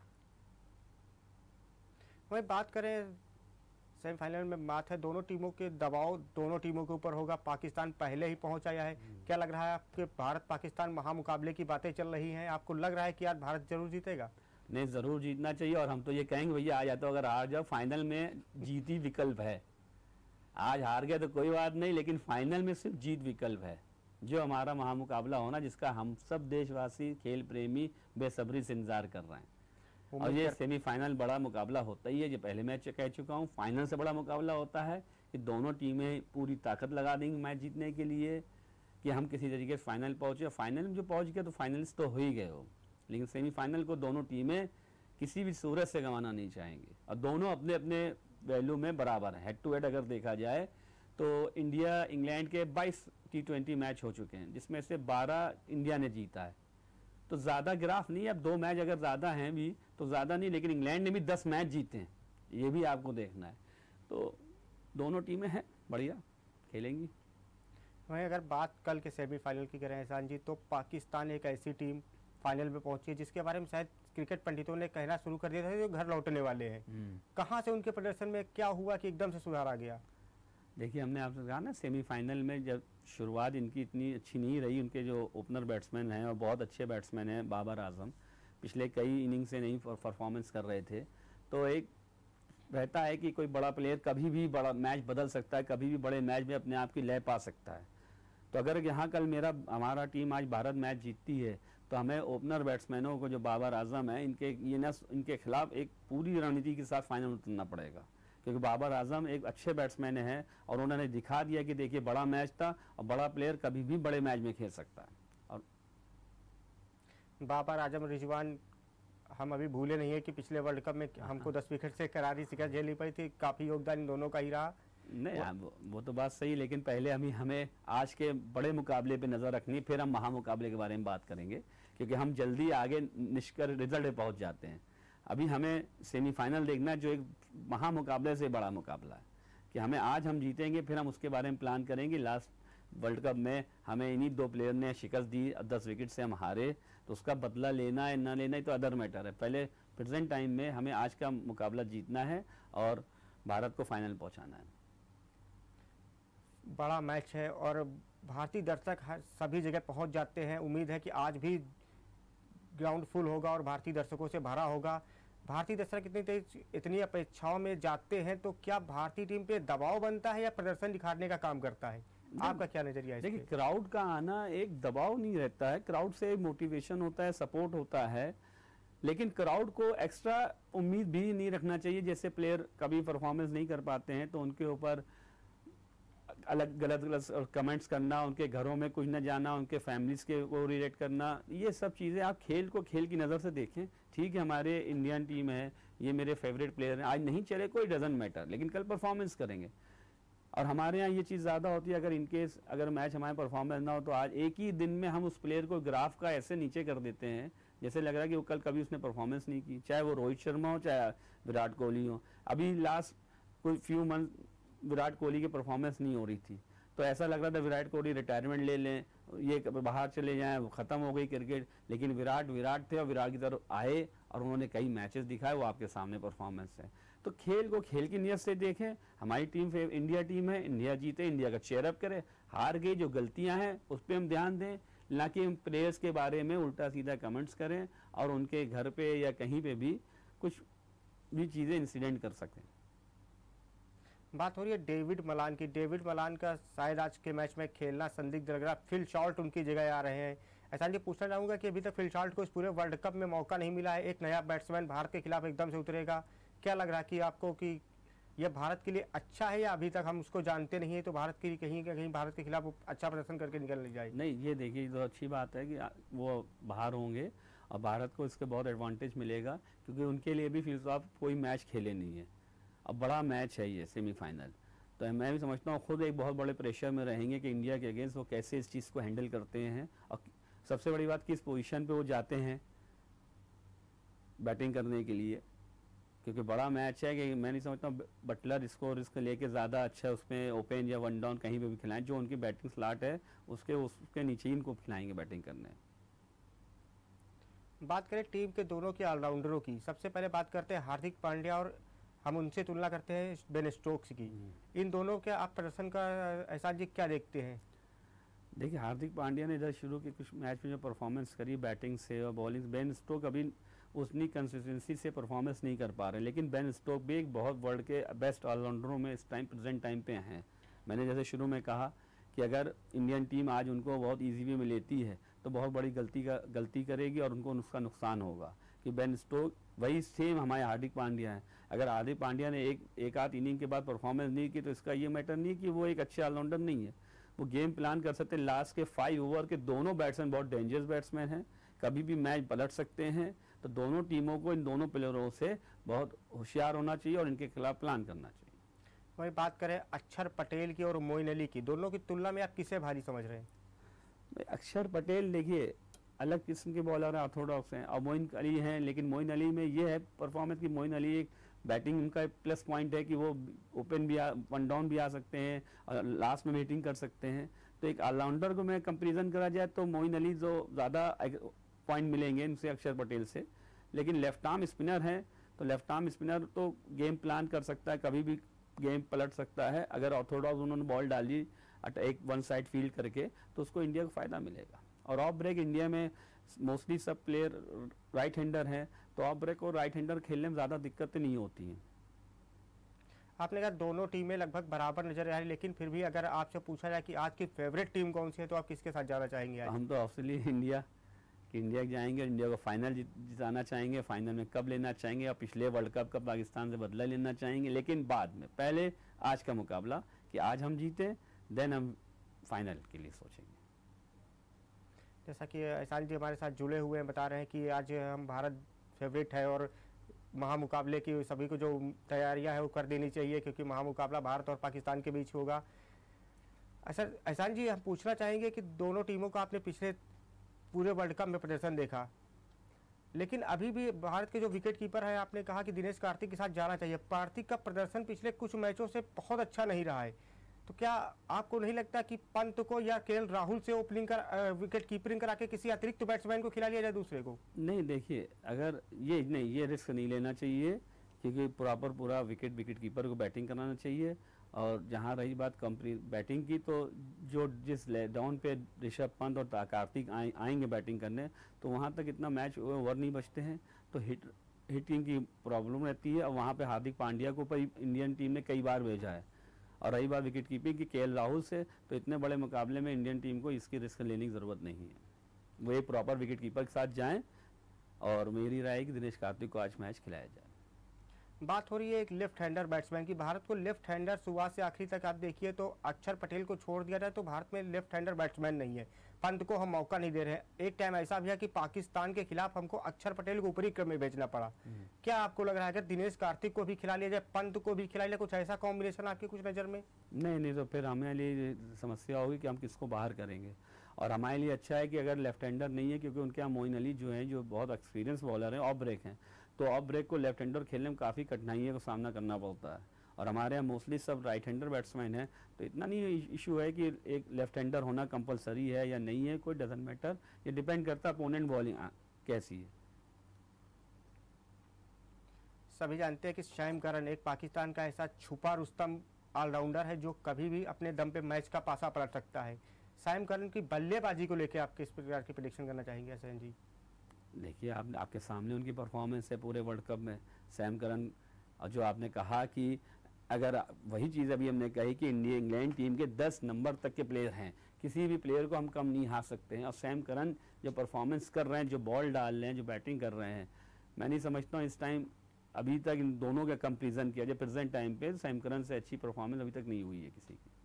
वही बात करें सेमीफाइनल में, बात है दोनों टीमों के दबाव दोनों टीमों के ऊपर होगा। पाकिस्तान पहले ही पहुंच आया है। क्या लग रहा है आपके भारत पाकिस्तान महामुकाबले की बातें चल रही हैं, आपको लग रहा है कि आज भारत जरूर जीतेगा? नहीं, ज़रूर जीतना चाहिए, और हम तो ये कहेंगे भैया आ जाते हो, अगर हार जाओ फाइनल में जीत ही विकल्प है। आज हार गया तो कोई बात नहीं, लेकिन फाइनल में सिर्फ जीत विकल्प है। जो हमारा महामुकाबला होना, जिसका हम सब देशवासी खेल प्रेमी बेसब्री से इंतजार कर रहे हैं। और ये सेमीफाइनल बड़ा मुकाबला होता ही है, ये पहले मैच कह चुका हूँ। फाइनल से बड़ा मुकाबला होता है कि दोनों टीमें पूरी ताकत लगा देंगी मैच जीतने के लिए, कि हम किसी तरीके से फाइनल पहुँचे। फाइनल में जो पहुँच गए तो फाइनलिस्ट तो हो ही गए हो, लेकिन सेमीफाइनल को दोनों टीमें किसी भी सूरत से गंवाना नहीं चाहेंगे, और दोनों अपने अपने वैल्यू में बराबर है। हेड टू हेड अगर देखा जाए तो इंडिया इंग्लैंड के 22 T20 मैच हो चुके हैं, जिसमें से 12 इंडिया ने जीता है। तो ज़्यादा ग्राफ नहीं है, अब 2 मैच अगर ज़्यादा हैं भी तो ज़्यादा नहीं, लेकिन इंग्लैंड ने भी 10 मैच जीते हैं, ये भी आपको देखना है। तो दोनों टीमें हैं बढ़िया, खेलेंगी। वहीं अगर बात कल के सेमीफाइनल की करें एहसान जी, तो पाकिस्तान एक ऐसी टीम फाइनल में पहुंची है जिसके बारे में शायद क्रिकेट पंडितों ने कहना शुरू कर दिया था जो घर लौटने वाले हैं। कहां से उनके प्रदर्शन में क्या हुआ कि एकदम से सुधार आ गया? देखिए, हमने आपसे कहा ना, सेमीफाइनल में जब शुरुआत इनकी इतनी अच्छी नहीं रही, उनके जो ओपनर बैट्समैन हैं और बहुत अच्छे बैट्समैन हैं, बाबर आजम पिछले कई इनिंग से नहीं परफॉर्मेंस कर रहे थे, तो एक रहता है कि कोई बड़ा प्लेयर कभी भी बड़ा मैच बदल सकता है, कभी भी बड़े मैच में अपने आप की लय पा सकता है। तो अगर यहाँ कल हमारा टीम आज भारत मैच जीतती है तो हमें ओपनर बैट्समैनों को, जो बाबर आजम है, इनके खिलाफ एक पूरी रणनीति के साथ फाइनल उतरना पड़ेगा, क्योंकि बाबर आजम एक अच्छे बैट्समैन हैं और उन्होंने दिखा दिया कि देखिए बड़ा मैच था और बड़ा प्लेयर कभी भी बड़े मैच में खेल सकता है। और बाबर आजम, रिजवान, हम अभी भूले नहीं है कि पिछले वर्ल्ड कप में हमको 10 विकेट से करारी शिकस्त झेलनी पड़ी थी। काफ़ी योगदान इन दोनों का ही रहा। नहीं वो तो बात सही, लेकिन पहले हमें आज के बड़े मुकाबले पे नज़र रखनी, फिर हम महामुकाबले के बारे में बात करेंगे, क्योंकि हम जल्दी आगे निष्कर रिजल्ट पे पहुंच जाते हैं। अभी हमें सेमीफाइनल देखना है, जो एक महामुकाबले से बड़ा मुकाबला है, कि हमें आज हम जीतेंगे, फिर हम उसके बारे में प्लान करेंगे। लास्ट वर्ल्ड कप में हमें इन्हीं 2 प्लेयर ने शिकस्त दी, 10 विकेट से हम हारे, तो उसका बदला लेना है ना लेना है तो अदर मैटर है। पहले प्रेजेंट टाइम में हमें आज का मुकाबला जीतना है और भारत को फाइनल पहुंचाना है। बड़ा मैच है और भारतीय दर्शक सभी जगह पहुंच जाते हैं। उम्मीद है कि आज भी ग्राउंड फुल होगा और भारतीय दर्शकों से भरा होगा। भारतीय दर्शक इतनी अपेक्षाओं में जाते हैं, तो क्या भारतीय टीम पे दबाव बनता है या प्रदर्शन दिखाने का काम करता है? आपका क्या नजरिया है? देखिए, क्राउड का आना एक दबाव नहीं रहता है, क्राउड से मोटिवेशन होता है, सपोर्ट होता है, लेकिन क्राउड को एक्स्ट्रा उम्मीद भी नहीं रखना चाहिए। जैसे प्लेयर कभी परफॉर्मेंस नहीं कर पाते हैं तो उनके ऊपर अलग गलत कमेंट्स करना, उनके घरों में कुछ न जाना, उनके फैमिलीज के को रिलेट करना, ये सब चीज़ें आप खेल को खेल की नज़र से देखें। ठीक है, हमारे इंडियन टीम है, ये मेरे फेवरेट प्लेयर हैं, आज नहीं चले कोई डजंट मैटर, लेकिन कल परफॉर्मेंस करेंगे। और हमारे यहाँ ये चीज़ ज़्यादा होती है, अगर इनकेस अगर मैच हमारे परफॉर्मेंस ना हो तो आज एक ही दिन में हम उस प्लेयर को ग्राफ का ऐसे नीचे कर देते हैं जैसे लग रहा है कि वो कल कभी उसने परफॉर्मेंस नहीं की, चाहे वो रोहित शर्मा हो चाहे विराट कोहली हो। अभी लास्ट कोई फ्यू मंथ विराट कोहली की परफॉर्मेंस नहीं हो रही थी, तो ऐसा लग रहा था विराट कोहली रिटायरमेंट ले लें, ये बाहर चले जाएं, ख़त्म हो गई क्रिकेट। लेकिन विराट थे और विराट की तरफ आए और उन्होंने कई मैचेस दिखाए, वो आपके सामने परफॉर्मेंस है। तो खेल को खेल की नीयत से देखें। हमारी टीम इंडिया टीम है, इंडिया जीते, इंडिया का चेयरअप करे, हार गई जो गलतियां हैं उस पर हम ध्यान दें, ना कि हम प्लेयर्स के बारे में उल्टा सीधा कमेंट्स करें और उनके घर पे या कहीं पे भी कुछ भी चीज़ें इंसिडेंट कर सकें। बात हो रही है डेविड मलान की। डेविड मलान का शायद आज के मैच में खेलना संदिग्ध लग रहा है। फिल शॉर्ट उनकी जगह आ रहे हैं। ऐसा नहीं, पूछना चाहूँगा कि अभी तक फिल शॉर्ट को इस पूरे वर्ल्ड कप में मौका नहीं मिला है। एक नया बैट्समैन भारत के खिलाफ एकदम से उतरेगा, क्या लग रहा है कि आपको कि यह भारत के लिए अच्छा है या अभी तक हम उसको जानते नहीं है, तो भारत के लिए कहीं ना कहीं भारत के खिलाफ अच्छा प्रदर्शन करके निकल जाए? नहीं, ये देखिए तो अच्छी बात है कि वो बाहर होंगे और भारत को इसके बहुत एडवांटेज मिलेगा, क्योंकि उनके लिए भी फिर आप कोई मैच खेले नहीं है। अब बड़ा मैच है ये सेमीफाइनल, तो मैं भी समझता हूँ खुद एक बहुत बड़े प्रेशर में रहेंगे कि इंडिया के अगेंस्ट वो कैसे इस चीज़ को हैंडल करते हैं, और सबसे बड़ी बात किस पोजीशन पे वो जाते हैं बैटिंग करने के लिए, क्योंकि बड़ा मैच है। कि मैं नहीं समझता हूँ बटलर इसको रिस्क लेके ज़्यादा अच्छा उसमें ओपन या वन डाउन कहीं पे भी खिलाएं। जो उनकी बैटिंग स्लॉट है उसके नीचे ही इनको खिलाएंगे बैटिंग करने। बात करें टीम के दोनों के ऑलराउंडरों की, सबसे पहले बात करते हैं हार्दिक पांड्या और हम उनसे तुलना करते हैं बेन स्टोक्स की। इन दोनों के आप प्रदर्शन का एहसान जी क्या देखते हैं? देखिए, हार्दिक पांड्या ने इधर शुरू के कुछ मैच में जो परफॉर्मेंस करी बैटिंग से और बॉलिंग, बेन स्टोक अभी उतनी कंसिस्टेंसी से परफॉर्मेंस नहीं कर पा रहे, लेकिन बेन स्टोक भी एक बहुत वर्ल्ड के बेस्ट ऑलराउंडरों में इस टाइम प्रेजेंट टाइम पे हैं। मैंने जैसे शुरू में कहा कि अगर इंडियन टीम आज उनको बहुत ईजी वे में लेती है तो बहुत बड़ी गलती करेगी और उनको उसका नुकसान होगा। कि बेन स्टोक वही सेम हमारे हार्दिक पांड्या हैं। अगर हार्दिक पांड्या ने एक आध इनिंग के बाद परफॉर्मेंस नहीं की तो इसका ये मैटर नहीं कि वो एक अच्छे ऑलराउंडर नहीं है। वो गेम प्लान कर सकते हैं। लास्ट के 5 ओवर के दोनों बैट्समैन बहुत डेंजरस बैट्समैन हैं, कभी भी मैच पलट सकते हैं। तो दोनों टीमों को इन दोनों प्लेयरों से बहुत होशियार होना चाहिए और इनके खिलाफ प्लान करना चाहिए। वही बात करें अक्षर पटेल की और मोइन अली की, दोनों की तुलना में आप किसे भारी समझ रहे हैं? अक्षर पटेल देखिए अलग किस्म के बॉलर हैं, ऑर्थोडॉक्स हैं, और मोइन अली हैं, लेकिन मोइन अली में ये है परफॉर्मेंस की मोइन अली एक बैटिंग उनका प्लस पॉइंट है कि वो ओपन भी वन डाउन भी आ सकते हैं और लास्ट में बैटिंग कर सकते हैं। तो एक ऑलराउंडर को मैं कंपेरिजन करा जाए तो मोइन अली जो ज़्यादा पॉइंट मिलेंगे इनसे अक्षर पटेल से, लेकिन लेफ्ट आर्म स्पिनर हैं तो लेफ्ट आर्म स्पिनर तो गेम प्लान कर सकता है, कभी भी गेम पलट सकता है। अगर ऑर्थोडॉक्स उन्होंने बॉल डाली एक वन साइड फील्ड करके तो उसको इंडिया को फ़ायदा मिलेगा। और ऑफ ब्रेक इंडिया में मोस्टली सब प्लेयर राइट हैंडर हैं, तो ऑफ ब्रेक और राइट हैंडर खेलने में ज़्यादा दिक्कतें नहीं होती हैं। आपने कहा दोनों टीमें लगभग बराबर नजर आ रही, लेकिन फिर भी अगर आपसे पूछा जाए कि आज की फेवरेट टीम कौन सी है तो आप किसके साथ जाना चाहेंगे? आज हम तो ऑब्वियसली इंडिया जाएंगे, इंडिया को फाइनल जिताना चाहेंगे। फाइनल में कब लेना चाहेंगे, और पिछले वर्ल्ड कप का पाकिस्तान से बदला लेना चाहेंगे, लेकिन बाद में पहले आज का मुकाबला कि आज हम जीते, देन हम फाइनल के लिए सोचेंगे। जैसा कि एहसान जी हमारे साथ जुड़े हुए हैं, बता रहे हैं कि आज हम भारत फेवरेट है और महामुकाबले की सभी को जो तैयारियां है वो कर देनी चाहिए, क्योंकि महामुकाबला भारत और पाकिस्तान के बीच होगा। अच्छा एहसान जी, हम पूछना चाहेंगे कि दोनों टीमों का आपने पिछले पूरे वर्ल्ड कप में प्रदर्शन देखा, लेकिन अभी भी भारत के जो विकेट कीपर है, आपने कहा कि दिनेश कार्तिक के साथ जाना चाहिए। कार्तिक का प्रदर्शन पिछले कुछ मैचों से बहुत अच्छा नहीं रहा है, तो क्या आपको नहीं लगता कि पंत को या केएल राहुल से ओपनिंग कर विकेट कीपरिंग करा के किसी अतिरिक्त बैट्समैन को खिला लिया जाए दूसरे को? नहीं देखिए, अगर ये रिस्क नहीं लेना चाहिए, क्योंकि पूरा विकेट कीपर को बैटिंग कराना चाहिए। और जहाँ रही बात कंपनी बैटिंग की, तो जो जिस डाउन पे ऋषभ पंत और कार्तिक आएंगे बैटिंग करने, तो वहाँ तक इतना मैच ओवर नहीं बचते हैं, तो हिटिंग की प्रॉब्लम रहती है। और वहाँ पे हार्दिक पांड्या को इंडियन टीम ने कई बार भेजा है। और रही बात विकेट कीपिंग की केएल राहुल से, तो इतने बड़े मुकाबले में इंडियन टीम को इसकी रिस्क लेने की ज़रूरत नहीं है। वो एक प्रॉपर विकेट कीपर के साथ जाएं, और मेरी राय है कि दिनेश कार्तिक को आज मैच खिलाया जाए। बात हो रही है एक लेफ्ट हैंडर बैट्समैन की। भारत को लेफ्ट हैंडर शुरुआत से आखिरी तक आप देखिए तो अक्षर पटेल को छोड़ दिया जाए तो भारत में लेफ्ट हैंडर बैट्समैन नहीं है। पंत को हम मौका नहीं दे रहे हैं। एक टाइम ऐसा भी है कि पाकिस्तान के खिलाफ हमको अक्षर पटेल को ऊपरी क्रम में भेजना पड़ा। क्या आपको लग रहा है कि दिनेश कार्तिक को भी खिला लिया जाए, पंत को भी खिला लिया, कुछ ऐसा कॉम्बिनेशन आपकी कुछ नज़र में? नहीं, तो फिर हमारे लिए समस्या होगी कि हम किसको बाहर करेंगे। और हमारे लिए अच्छा है कि अगर लेफ्ट हैंडर नहीं है, क्योंकि उनके यहाँ मोइन अली जो है, जो बहुत एक्सपीरियंस बॉलर हैं, ऑफ ब्रेक हैं, तो ऑफ ब्रेक को लेफ्ट हैंडर खेलने में काफ़ी कठिनाइयों का सामना करना पड़ता है। और हमारे यहाँ मोस्टली सब राइट हैंडर बैट्समैन हैं, तो इतना नहीं इशू है कि एक लेफ्ट हैंडर होना कंपलसरी है या नहीं है, कोई डजंट मैटर। ये डिपेंड करता है अपोनेंट बॉलिंग कैसी है। सभी जानते हैं कि शैम करन एक पाकिस्तान का ऐसा छुपा रुस्तम ऑलराउंडर है जो कभी भी अपने दम पे मैच का पासा पलट सकता है। शैम करन की बल्लेबाजी को लेकर आप किस प्रकार की प्रेडिक्शन करना चाहेंगे एहसान जी? देखिए, आपके सामने उनकी परफॉर्मेंस है पूरे वर्ल्ड कप में। सैम करन, और जो आपने कहा कि अगर वही चीज़ अभी हमने कही कि इंग्लैंड टीम के 10 नंबर तक के प्लेयर हैं, किसी भी प्लेयर को हम कम नहीं हार सकते हैं। और सैम करन जो परफॉर्मेंस कर रहे हैं, जो बॉल डाल रहे हैं, जो बैटिंग कर रहे हैं, मैं नहीं समझता हूँ इस टाइम अभी तक इन दोनों का कंपेरिजन किया जाए प्रेजेंट टाइम पे, सैम करन से अच्छी परफॉर्मेंस अभी तक नहीं हुई है किसी की।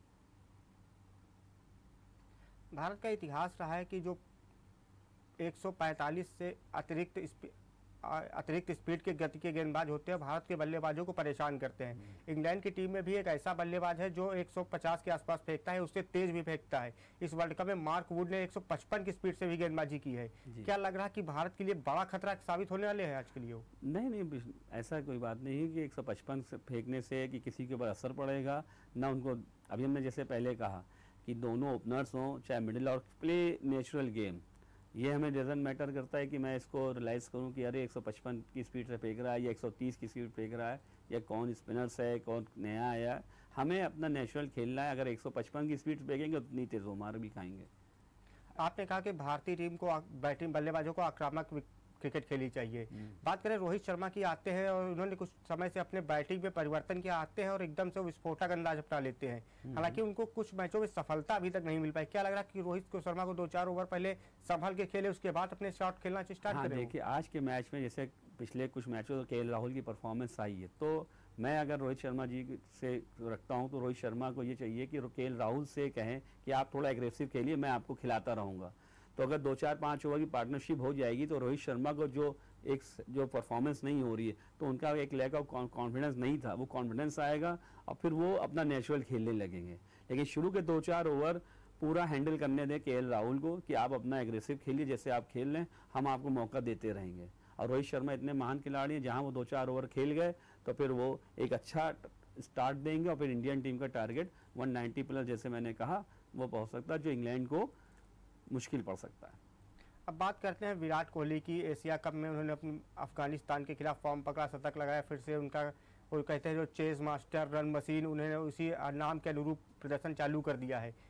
भारत का इतिहास रहा है कि जो 145 से अतिरिक्त स्पीड के गति के गेंदबाज होते हैं, भारत के बल्लेबाजों को परेशान करते हैं। इंग्लैंड की टीम में भी एक ऐसा बल्लेबाज है जो 150 के आसपास फेंकता है, उससे तेज भी फेंकता है। इस वर्ल्ड कप में मार्क वुड ने 155 की स्पीड से भी गेंदबाजी की है। क्या लग रहा है कि भारत के लिए बड़ा खतरा साबित होने वाले हैं आज के लिए? नहीं, ऐसा कोई बात नहीं है कि 155 से फेंकने से कि किसी के ऊपर असर पड़ेगा ना उनको। अभी हमने जैसे पहले कहा कि दोनों ओपनर्स हों, चाहे मिडिल और प्ले नेचुरल गेम, ये हमें डजंट मैटर करता है कि मैं इसको रियलाइज़ करूं कि अरे 155 की स्पीड से फेंक रहा है या 130 की स्पीड फेंक रहा है, या कौन स्पिनर्स है, कौन नया आया। हमें अपना नेचुरल खेलना है। अगर 155 की स्पीड फेंकेंगे तो उतनी तेज़ वो मार भी खाएंगे। आपने कहा कि भारतीय टीम को बैटिंग बल्लेबाजों को आक्रामक क्रिकेट खेलनी चाहिए। बात करें रोहित शर्मा की, आते हैं और उन्होंने कुछ समय से अपने बैटिंग में परिवर्तन किया, आते हैं और एकदम से विस्फोटक अंदाज अपना लेते हैं। हालांकि उनको कुछ मैचों में सफलता अभी तक नहीं मिल पाई। क्या लग रहा है कि रोहित शर्मा को 2-4 ओवर पहले संभल के खेले, उसके बाद अपने शॉट खेलना स्टार्ट करें? देखिए, आज के मैच में जैसे पिछले कुछ मैचों केएल राहुल की परफॉर्मेंस आई है, तो मैं अगर रोहित शर्मा जी से रखता हूं तो रोहित शर्मा को ये चाहिए कि केएल राहुल से कहें कि आप थोड़ा एग्रेसिव खेलिए, मैं आपको खिलाता रहूँगा। तो अगर 2-4-5 ओवर की पार्टनरशिप हो जाएगी तो रोहित शर्मा को जो परफॉर्मेंस नहीं हो रही है, तो उनका एक लैक ऑफ कॉन्फिडेंस नहीं था, वो कॉन्फिडेंस आएगा और फिर वो अपना नेचुरल खेलने लगेंगे। लेकिन शुरू के 2-4 ओवर पूरा हैंडल करने दें केएल राहुल को कि आप अपना एग्रेसिव खेलिए, जैसे आप खेल लें, हम आपको मौका देते रहेंगे। और रोहित शर्मा इतने महान खिलाड़ी हैं, जहाँ वो 2-4 ओवर खेल गए तो फिर वो एक अच्छा स्टार्ट देंगे और फिर इंडियन टीम का टारगेट 190 प्लस, जैसे मैंने कहा, वो पहुँच सकता है, जो इंग्लैंड को मुश्किल पड़ सकता है। अब बात करते हैं विराट कोहली की। एशिया कप में उन्होंने अपने अफगानिस्तान के खिलाफ फॉर्म पकड़ा, शतक लगाया, फिर से उनका वो कहते हैं जो चेस मास्टर, रन मशीन, उन्होंने उसी नाम के अनुरूप प्रदर्शन चालू कर दिया है।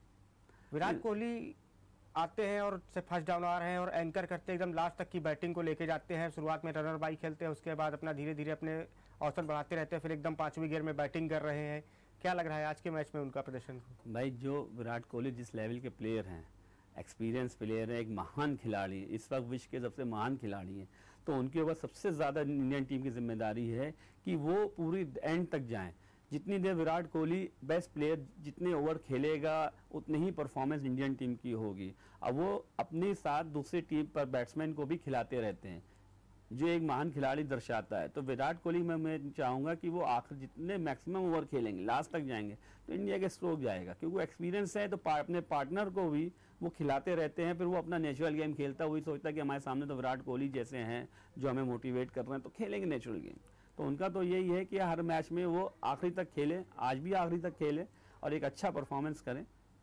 विराट कोहली आते हैं और से फर्स्ट डाउन आ रहे हैं और एंकर करते एकदम लास्ट तक की बैटिंग को लेके जाते हैं। शुरुआत में रनर बाई खेलते हैं, उसके बाद अपना धीरे धीरे अपने औसत बढ़ाते रहते हैं, फिर एकदम 5वीं गियर में बैटिंग कर रहे हैं। क्या लग रहा है आज के मैच में उनका प्रदर्शन? भाई, जो विराट कोहली जिस लेवल के प्लेयर हैं, एक्सपीरियंस प्लेयर है, एक महान खिलाड़ी, इस वक्त विश्व के सबसे महान खिलाड़ी हैं, तो उनके ऊपर सबसे ज़्यादा इंडियन टीम की जिम्मेदारी है कि वो पूरी एंड तक जाएं। जितनी देर विराट कोहली बेस्ट प्लेयर जितने ओवर खेलेगा उतनी ही परफॉर्मेंस इंडियन टीम की होगी। अब वो अपने साथ दूसरी टीम पर बैट्समैन को भी खिलाते रहते हैं, जो एक महान खिलाड़ी दर्शाता है। तो विराट कोहली में मैं चाहूँगा कि वो आखिर जितने मैक्सिमम ओवर खेलेंगे, लास्ट तक जाएंगे, तो इंडिया के स्ट्रोक जाएगा, क्योंकि एक्सपीरियंस है। तो अपने पार्टनर को भी वो खिलाते रहते हैं, फिर वो अपना नेचुरल गेम खेलता है। वही सोचता है कि हमारे सामने तो विराट कोहली जैसे हैं जो हमें मोटिवेट कर रहे हैं, तो खेलेंगे नेचुरल गेम। तो उनका तो यही है कि हर मैच में वो आखिरी तक खेलें, आज भी आखिरी तक खेलें और एक अच्छा परफॉर्मेंस करें।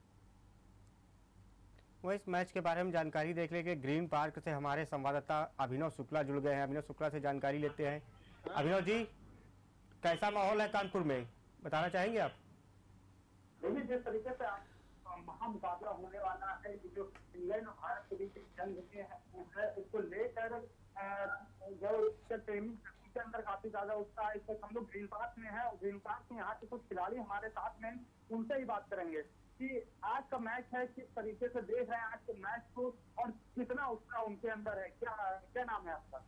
वो इस मैच के बारे में जानकारी देख लेंगे। ग्रीन पार्क से हमारे संवाददाता अभिनव शुक्ला जुड़ गए हैं। अभिनव शुक्ला से जानकारी लेते हैं। अभिनव जी, कैसा माहौल है कानपुर में, बताना चाहेंगे आप? देखिए, जिस तरीके से महामुकाबला होने वाला है, जो इंग्लैंड और भारत के बीच जंग है, इसको लेकर जो प्रेमी के अंदर काफी ज्यादा उत्साह है। इस वक्त हम लोग ग्रीन पार्क में है और ग्रीन पार्क में यहाँ के कुछ खिलाड़ी हमारे साथ में, उनसे ही बात करेंगे कि आज का मैच है, किस तरीके से देख रहे हैं आज के मैच को और कितना उत्साह उनके अंदर है। क्या नाम है आपका?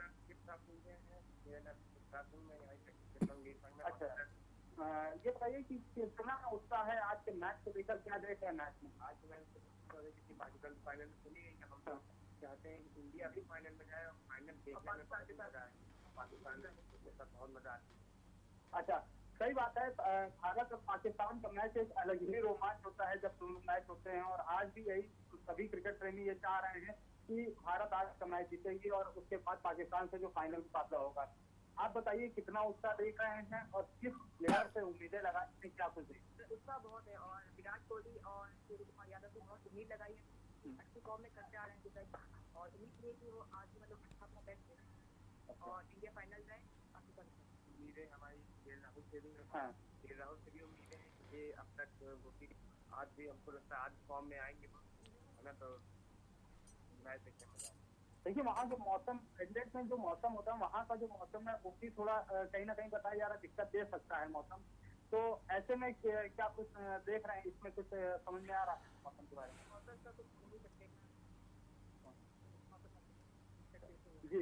अच्छा, ये बताइए कि कितना उत्साह है आज के मैच को लेकर, क्या देख रहे हैं मैच में? आज के मैच पाकिस्तान फाइनल में चली गई, हम चाहते हैं कि इंडिया भी फाइनल में जाए और फाइनल देखने में पाकिस्तान बहुत मजा आता है। अच्छा, सही बात है। भारत और पाकिस्तान का मैच एक अलग ही रोमांच होता है जब दोनों मैच होते हैं, और आज भी यही सभी क्रिकेट प्रेमी ये चाह रहे हैं कि भारत आज का मैच जीतेगी और उसके बाद पाकिस्तान से जो फाइनल मुकाबला होगा। आप बताइए कितना उत्साह देख रहे हैं और किस प्लेयर से उम्मीदें लगाई हैं, क्या कुछ है? उत्साह बहुत है और विराट कोहली और सूर्य कुमार यादव को बहुत उम्मीद लगाई है। अच्छी फॉर्म में करते आ रहे हैं और उम्मीद है कि वो आज भी मतलब अपना बेस्ट है और इंडिया फाइनल जाए। उम्मीदें हमारी राहुल से भी, राहुल से भी उम्मीद है कि अब तक आज भी हमको लगता है आज फॉर्म में आएंगे है ना, तो मैच देखने में। देखिए, वहाँ जो मौसम, इंग्लैंड में जो मौसम होता है, वहाँ का जो मौसम है वो भी थोड़ा कहीं ना कहीं बताया जा रहा है दिक्कत दे सकता है मौसम। तो ऐसे में क्या कुछ देख रहे हैं, इसमें कुछ समझ में आ रहा है मौसम के बारे में? मौसम का कुछ नहीं सकते जी।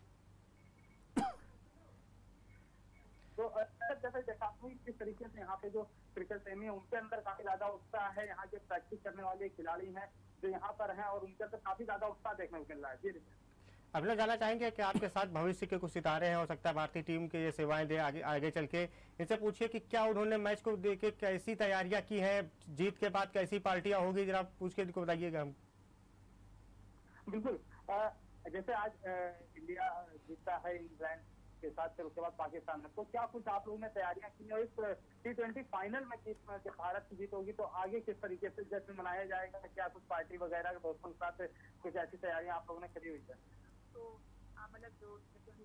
तो जैसा किस तरीके से यहाँ पे जो क्रिकेट प्रेमी है उनके अंदर काफी ज्यादा उत्साह है, यहाँ के प्रैक्टिस करने वाले खिलाड़ी हैं जो यहाँ पर हैं और उनके अंदर काफी ज्यादा उत्साह देखने को मिल रहा है। जी, अब लोग जानना चाहेंगे कि आपके साथ भविष्य के कुछ सितारे हैं, हो सकता है भारतीय टीम के ये सेवाएं दे आगे चल के। इनसे पूछिए कि क्या उन्होंने मैच को देख के कैसी तैयारियां की हैं, जीत के बाद कैसी पार्टियां होगी, जरा पूछ के इनको बताइएगा। हम बिल्कुल, जैसे आज इंडिया जीतता है इंग्लैंड के साथ, फिर उसके बाद पाकिस्तान में, तो क्या कुछ आप लोगों ने तैयारियां की हैं? इस T20 फाइनल में भारत की जीत होगी तो आगे किस तरीके से जश्न मनाया जाएगा? क्या कुछ पार्टी वगैरह दोस्तों के साथ कुछ ऐसी तैयारियां आप लोगों ने करी हुई है? तो मतलब जो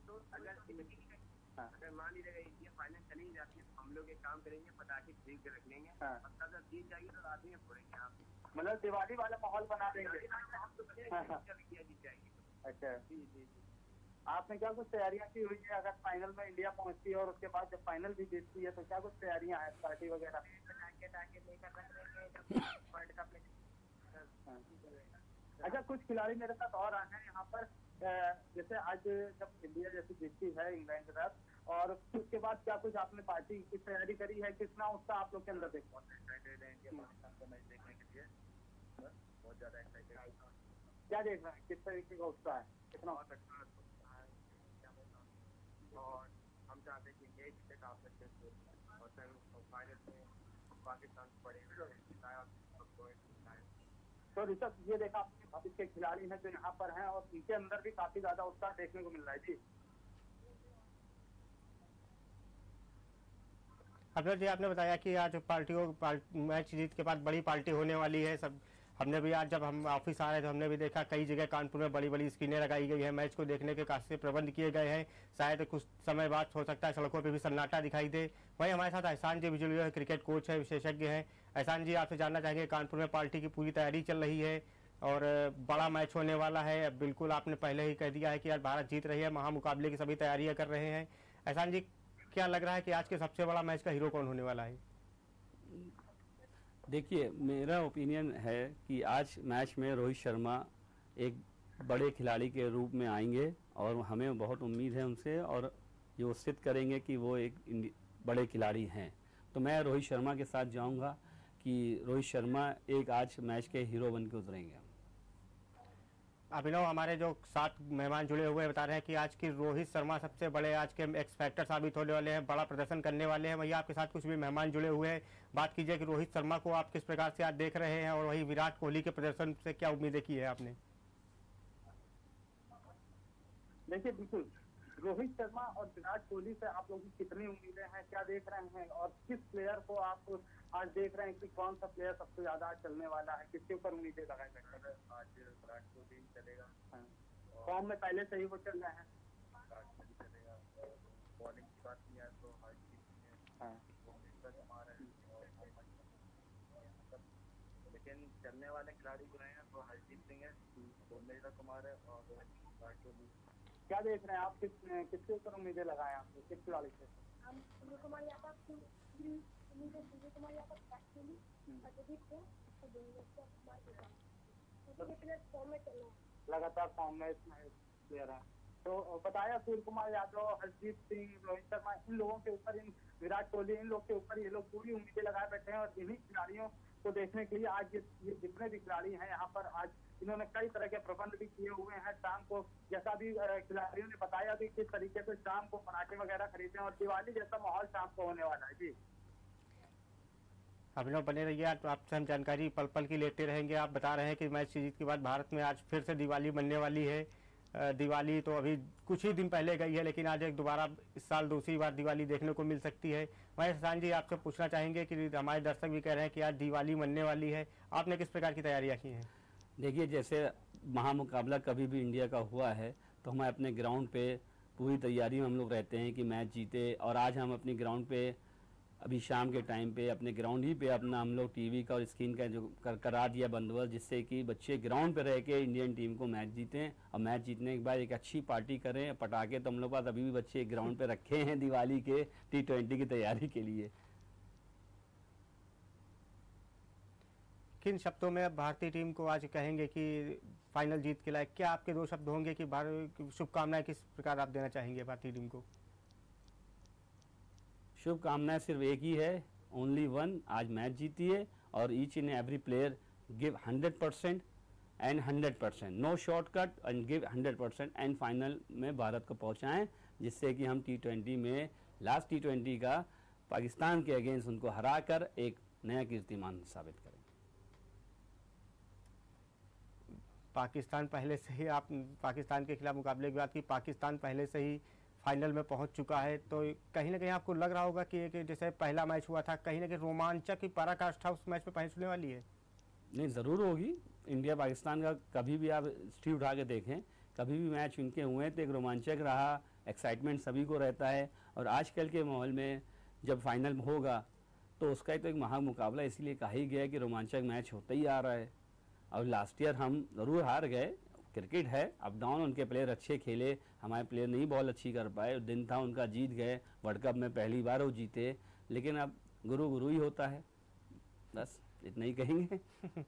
अगर मान लीजिएगा इंडिया फाइनल चली ही जाती है तो हम लोग एक काम करेंगे, पटाखे खरीद के रख लेंगे, अगर जीत जाएगी तो रात में फोड़ेंगे। आप मतलब दिवाली वाला माहौल बना देंगे। जीत जाएगी। अच्छा, जी। आपने क्या कुछ तैयारियां की हुई है अगर फाइनल में इंडिया पहुंचती है और उसके बाद जब फाइनल भी जीतती है तो क्या कुछ तैयारियां हैं, पार्टी वगैरह? अच्छा, कुछ खिलाड़ी मेरे साथ और आए हैं यहाँ पर, जैसे आज जब इंडिया जैसी जीतती है इंग्लैंड के साथ और उसके बाद क्या कुछ आपने पार्टी की तैयारी करी है? कितना उत्साह आप लोग के अंदर देखते हैं? बहुत ज्यादा एक्साइटेड। क्या देख रहे हैं, किस तरीके का उत्साह है, कितना? और हम चाहते हैं कि इंडिया जीते और फाइनल में पाकिस्तान पड़ेगा। तो ऋषभ, ये देखा आपने भविष्य के खिलाड़ी हैं जो यहाँ पर हैं और इनके अंदर भी काफी ज्यादा उत्साह देखने को मिल रहा है। जी अभ्यर जी, आपने बताया कि आज मैच जीत के बाद बड़ी पार्टी होने वाली है। सब हमने भी आज जब हम ऑफिस आ रहे थे हमने भी देखा कई जगह कानपुर में बड़ी बड़ी स्क्रीनें लगाई गई है, मैच को देखने के काफी प्रबंध किए गए हैं। शायद कुछ समय बाद हो सकता है सड़कों पे भी सन्नाटा दिखाई दे। वहीं हमारे साथ एहसान जी बिजुली है, क्रिकेट कोच है, विशेषज्ञ हैं। एहसान जी, आपसे जानना चाहेंगे, कानपुर में पार्टी की पूरी तैयारी चल रही है और बड़ा मैच होने वाला है। बिल्कुल आपने पहले ही कह दिया है कि आज भारत जीत रही है, महामुकाबले की सभी तैयारियां कर रहे हैं। एहसान जी, क्या लग रहा है कि आज के सबसे बड़ा मैच का हीरो कौन होने वाला है? देखिए, मेरा ओपिनियन है कि आज मैच में रोहित शर्मा एक बड़े खिलाड़ी के रूप में आएंगे और हमें बहुत उम्मीद है उनसे और ये वो सिद्ध करेंगे कि वो एक बड़े खिलाड़ी हैं। तो मैं रोहित शर्मा के साथ जाऊंगा कि रोहित शर्मा एक आज मैच के हीरो बन के उतरेंगे। अभिनव, हमारे जो 7 मेहमान जुड़े हुए हैं बता रहे हैं कि आज की रोहित शर्मा सबसे बड़े आज के एक्स फैक्टर साबित होने वाले हैं, बड़ा प्रदर्शन करने वाले हैं। वही आपके साथ कुछ भी मेहमान जुड़े हुए हैं, बात कीजिए कि रोहित शर्मा को आप किस प्रकार से आज देख रहे हैं और वही विराट कोहली के प्रदर्शन से क्या उम्मीदें की है आपने? देखिए बिल्कुल, रोहित शर्मा और विराट कोहली से आप लोगों की कितनी उम्मीदें हैं, क्या देख रहे हैं और किस प्लेयर को आप आज देख रहे हैं कि कौन सा प्लेयर सबसे ज्यादा आज चलने वाला है, किसके ऊपर उम्मीदें लगाए सकते हैं? आज विराट कोहली चलेगा, फॉर्म में पहले से ही वो चल रहे हैं। विराट कोहली चलेगा, बॉलिंग की बात की जाए तो लेकिन चलने वाले खिलाड़ी जो हैं वो हरजीत सिंह है, भुवनेश्वर कुमार है और विराट कोहली। क्या देख रहे हैं आप, किसके ऊपर उम्मीदें लगाए आपको, किस खिलाड़ी से? हम सूर्य कुमार यादव सूर्य कुमार यादव विराट कोहली अजदीप सिंह और भुवनेश्वर कुमार के साथ फॉर्म में चल रहे हैं, लगातार फॉर्म में प्लेयर है। तो बताया सूर्य कुमार यादव, हरजीत सिंह, रोहित शर्मा, इन लोगों के ऊपर, इन विराट कोहली, इन लोग के ऊपर ये लोग पूरी उम्मीदें लगाए बैठे हैं और इन्हीं खिलाड़ियों को देखने के लिए आज ये जितने भी खिलाड़ी हैं यहाँ पर, आज इन्होंने कई तरह के प्रबंध भी किए हुए हैं। शाम को जैसा भी खिलाड़ियों ने बताया भी किस तरीके से शाम को पटाखे वगैरह खरीदे और दिवाली जैसा माहौल शाम को होने वाला है। जी अभिनव, बने रहिए, आपसे हम जानकारी पल पल की लेते रहेंगे। आप बता रहे हैं कि मैच की जीत के बाद भारत में आज फिर से दिवाली मनने वाली है। दिवाली तो अभी कुछ ही दिन पहले गई है, लेकिन आज एक दोबारा इस साल दूसरी बार दिवाली देखने को मिल सकती है। महेश हसान जी, आपसे पूछना चाहेंगे कि हमारे दर्शक भी कह रहे हैं कि आज दिवाली मनने वाली है, आपने किस प्रकार की तैयारियां की हैं? देखिए, जैसे महामुकाबला कभी भी इंडिया का हुआ है तो हम अपने ग्राउंड पे पूरी तैयारी में हम लोग रहते हैं कि मैच जीते। और आज हम अपने ग्राउंड पे अभी शाम के टाइम पे अपने ग्राउंड ही पे अपना हम लोग टीवी का और स्क्रीन का जो करा दिया बंदोबस्त, जिससे कि बच्चे ग्राउंड पे रह के इंडियन टीम को मैच जीतें और मैच जीतने के बाद एक अच्छी पार्टी करें। पटाखे तो हम लोग पास अभी भी बच्चे ग्राउंड पे रखे हैं दिवाली के T20 की तैयारी के लिए। किन शब्दों में भारतीय टीम को आज कहेंगे कि फाइनल जीत के लायक? क्या आपके 2 शब्द होंगे कि शुभकामनाएं किस प्रकार आप देना चाहेंगे भारतीय टीम को? शुभकामनाएं सिर्फ एक ही है, ओनली वन, आज मैच जीती है और each and every player give 100% and 100%, no shortcut and give 100% and final में भारत को पहुंचाएं, जिससे कि हम T20 में लास्ट T20 का पाकिस्तान के अगेंस्ट उनको हराकर एक नया कीर्तिमान साबित करें। पाकिस्तान पहले से ही, आप पाकिस्तान के खिलाफ मुकाबले की बात की, पाकिस्तान पहले से ही फाइनल में पहुंच चुका है, तो कहीं ना कहीं आपको लग रहा होगा कि जैसे पहला मैच हुआ था, कहीं ना कहीं रोमांचक की पराकाष्ठा उस मैच में पहुंचने वाली है? नहीं, ज़रूर होगी। इंडिया पाकिस्तान का कभी भी आप हिस्ट्री उठा के देखें, कभी भी मैच उनके हुए तो एक रोमांचक रहा, एक्साइटमेंट सभी को रहता है। और आजकल के माहौल में जब फाइनल होगा तो उसका ही तो एक महामुकाबला इसीलिए कहा ही गया कि रोमांचक मैच होता ही आ रहा है। और लास्ट ईयर हम ज़रूर हार गए, क्रिकेट है, अप डाउन, उनके प्लेयर अच्छे खेले, हमारे प्लेयर नहीं बॉल अच्छी कर पाए, दिन था उनका, जीत गए, वर्ल्ड कप में पहली बार वो जीते। लेकिन अब गुरु गुरु ही होता है, बस इतना ही कहेंगे।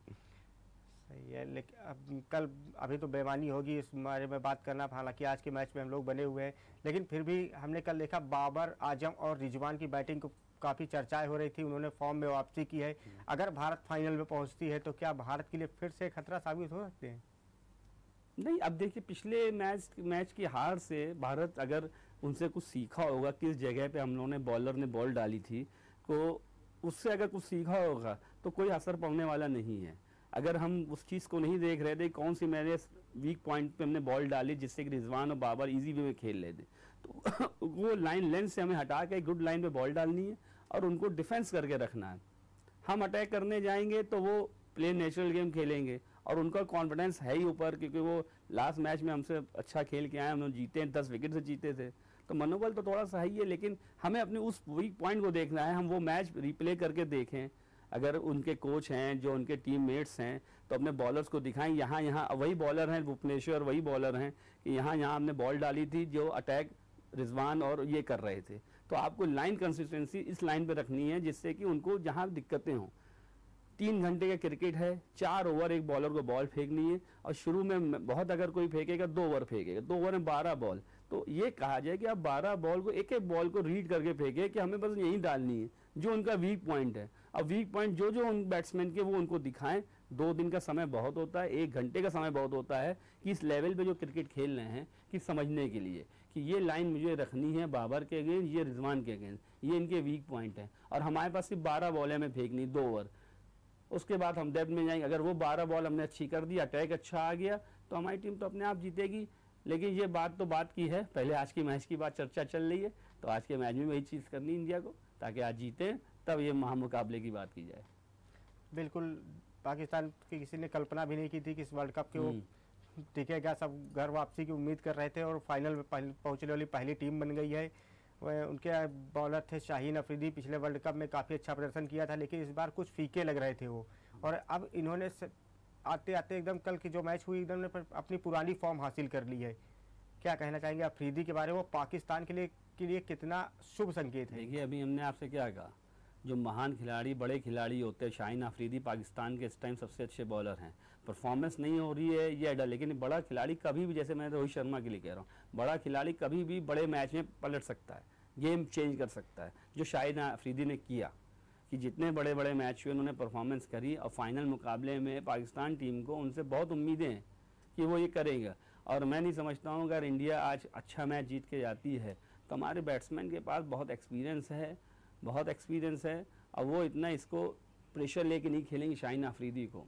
सही है, लेकिन अब कल अभी तो बेईमानी होगी इस बारे में बात करना, हालांकि आज के मैच में हम लोग बने हुए हैं, लेकिन फिर भी हमने कल देखा बाबर आजम और रिजवान की बैटिंग को काफ़ी चर्चाएं हो रही थी, उन्होंने फॉर्म में वापसी की है। अगर भारत फाइनल में पहुंचती है तो क्या भारत के लिए फिर से खतरा साबित हो सकते हैं? नहीं, अब देखिए, पिछले मैच की हार से भारत अगर उनसे कुछ सीखा होगा, किस जगह पे हम लोगों ने बॉलर ने बॉल डाली थी, तो उससे अगर कुछ सीखा होगा तो कोई असर पड़ने वाला नहीं है। अगर हम उस चीज़ को नहीं देख रहे थे, कौन सी मैंने वीक पॉइंट पे हमने बॉल डाली जिससे कि रिजवान और बाबर इजी वे में खेल लेते, तो वो लाइन लेंथ से हमें हटा के गुड लाइन पे बॉल डालनी है और उनको डिफेंस करके रखना है। हम अटैक करने जाएंगे तो वो प्ले नेचुरल गेम खेलेंगे और उनका कॉन्फिडेंस है ही ऊपर, क्योंकि वो लास्ट मैच में हमसे अच्छा खेल के आए, हम लोग जीते, 10 विकेट से जीते थे, तो मनोबल तो थोड़ा सा ही है। लेकिन हमें अपने उस वीक पॉइंट को देखना है, हम वो मैच रिप्ले करके देखें। अगर उनके कोच हैं, जो उनके टीम मेट्स हैं, तो अपने बॉलर्स को दिखाएं, यहाँ वही बॉलर हैं, भुवनेश्वर वही बॉलर हैं कि यहाँ हमने बॉल डाली थी जो अटैक रिजवान और ये कर रहे थे। तो आपको लाइन कंसिस्टेंसी इस लाइन पे रखनी है जिससे कि उनको जहाँ दिक्कतें हों। 3 घंटे का क्रिकेट है, 4 ओवर एक बॉलर को बॉल फेंकनी है और शुरू में बहुत अगर कोई फेंकेगा 2 ओवर फेंकेगा, 2 ओवर में 12 बॉल, तो ये कहा जाए कि आप 12 बॉल को एक एक बॉल को रीड करके फेंके कि हमें बस यही डालनी है जो उनका वीक पॉइंट है। अब वीक पॉइंट जो उन बैट्समैन के वो उनको दिखाएं, 2 दिन का समय बहुत होता है, 1 घंटे का समय बहुत होता है कि इस लेवल पे जो क्रिकेट खेल रहे हैं कि समझने के लिए कि ये लाइन मुझे रखनी है बाबर के अगेंस्ट, ये रिजवान के अगेंस्ट, ये इनके वीक पॉइंट हैं और हमारे पास सिर्फ 12 बॉल है हमें फेंकनी 2 ओवर। उसके बाद हम डेप्थ में जाएंगे। अगर वो 12 बॉल हमने अच्छी कर दी, अटैक अच्छा आ गया तो हमारी टीम तो अपने आप जीतेगी। लेकिन ये बात तो बात की है, पहले आज की मैच की बात चर्चा चल रही है, तो आज के मैच में वही चीज़ करनी इंडिया को ताकि आज जीतें, तब ये महामुकाबले की बात की जाए। बिल्कुल, पाकिस्तान की किसी ने कल्पना भी नहीं की थी कि इस वर्ल्ड कप के वो टिकेगा। सब घर वापसी की उम्मीद कर रहे थे और फाइनल में पहुंचने वाली पहली टीम बन गई है। उनके बॉलर थे शाहीन अफरीदी, पिछले वर्ल्ड कप में काफ़ी अच्छा प्रदर्शन किया था, लेकिन इस बार कुछ फीके लग रहे थे वो। और अब इन्होंने आते आते एकदम कल की जो मैच हुई एकदम अपनी पुरानी फॉर्म हासिल कर ली है। क्या कहना चाहेंगे अफरीदी के बारे में, वो पाकिस्तान के लिए कितना शुभ संकेत है? देखिए, अभी हमने आपसे क्या कहा, जो महान खिलाड़ी, बड़े खिलाड़ी होते हैं, शाहीन अफरीदी पाकिस्तान के इस टाइम सबसे अच्छे बॉलर हैं। परफॉर्मेंस नहीं हो रही है ये अड्डा, लेकिन बड़ा खिलाड़ी कभी भी, जैसे मैं रोहित शर्मा के लिए कह रहा हूँ, बड़ा खिलाड़ी कभी भी बड़े मैच में पलट सकता है, गेम चेंज कर सकता है। जो शाहीन अफरीदी ने किया कि जितने बड़े बड़े मैच हुए उन्होंने परफॉर्मेंस करी और फाइनल मुकाबले में पाकिस्तान टीम को उनसे बहुत उम्मीदें हैं कि वो ये करेगा। और मैं नहीं समझता हूँ अगर इंडिया आज अच्छा मैच जीत के जाती है तो हमारे बैट्समैन के पास बहुत एक्सपीरियंस है और वो इतना इसको प्रेशर लेके नहीं खेलेंगे शाहीन अफरीदी को।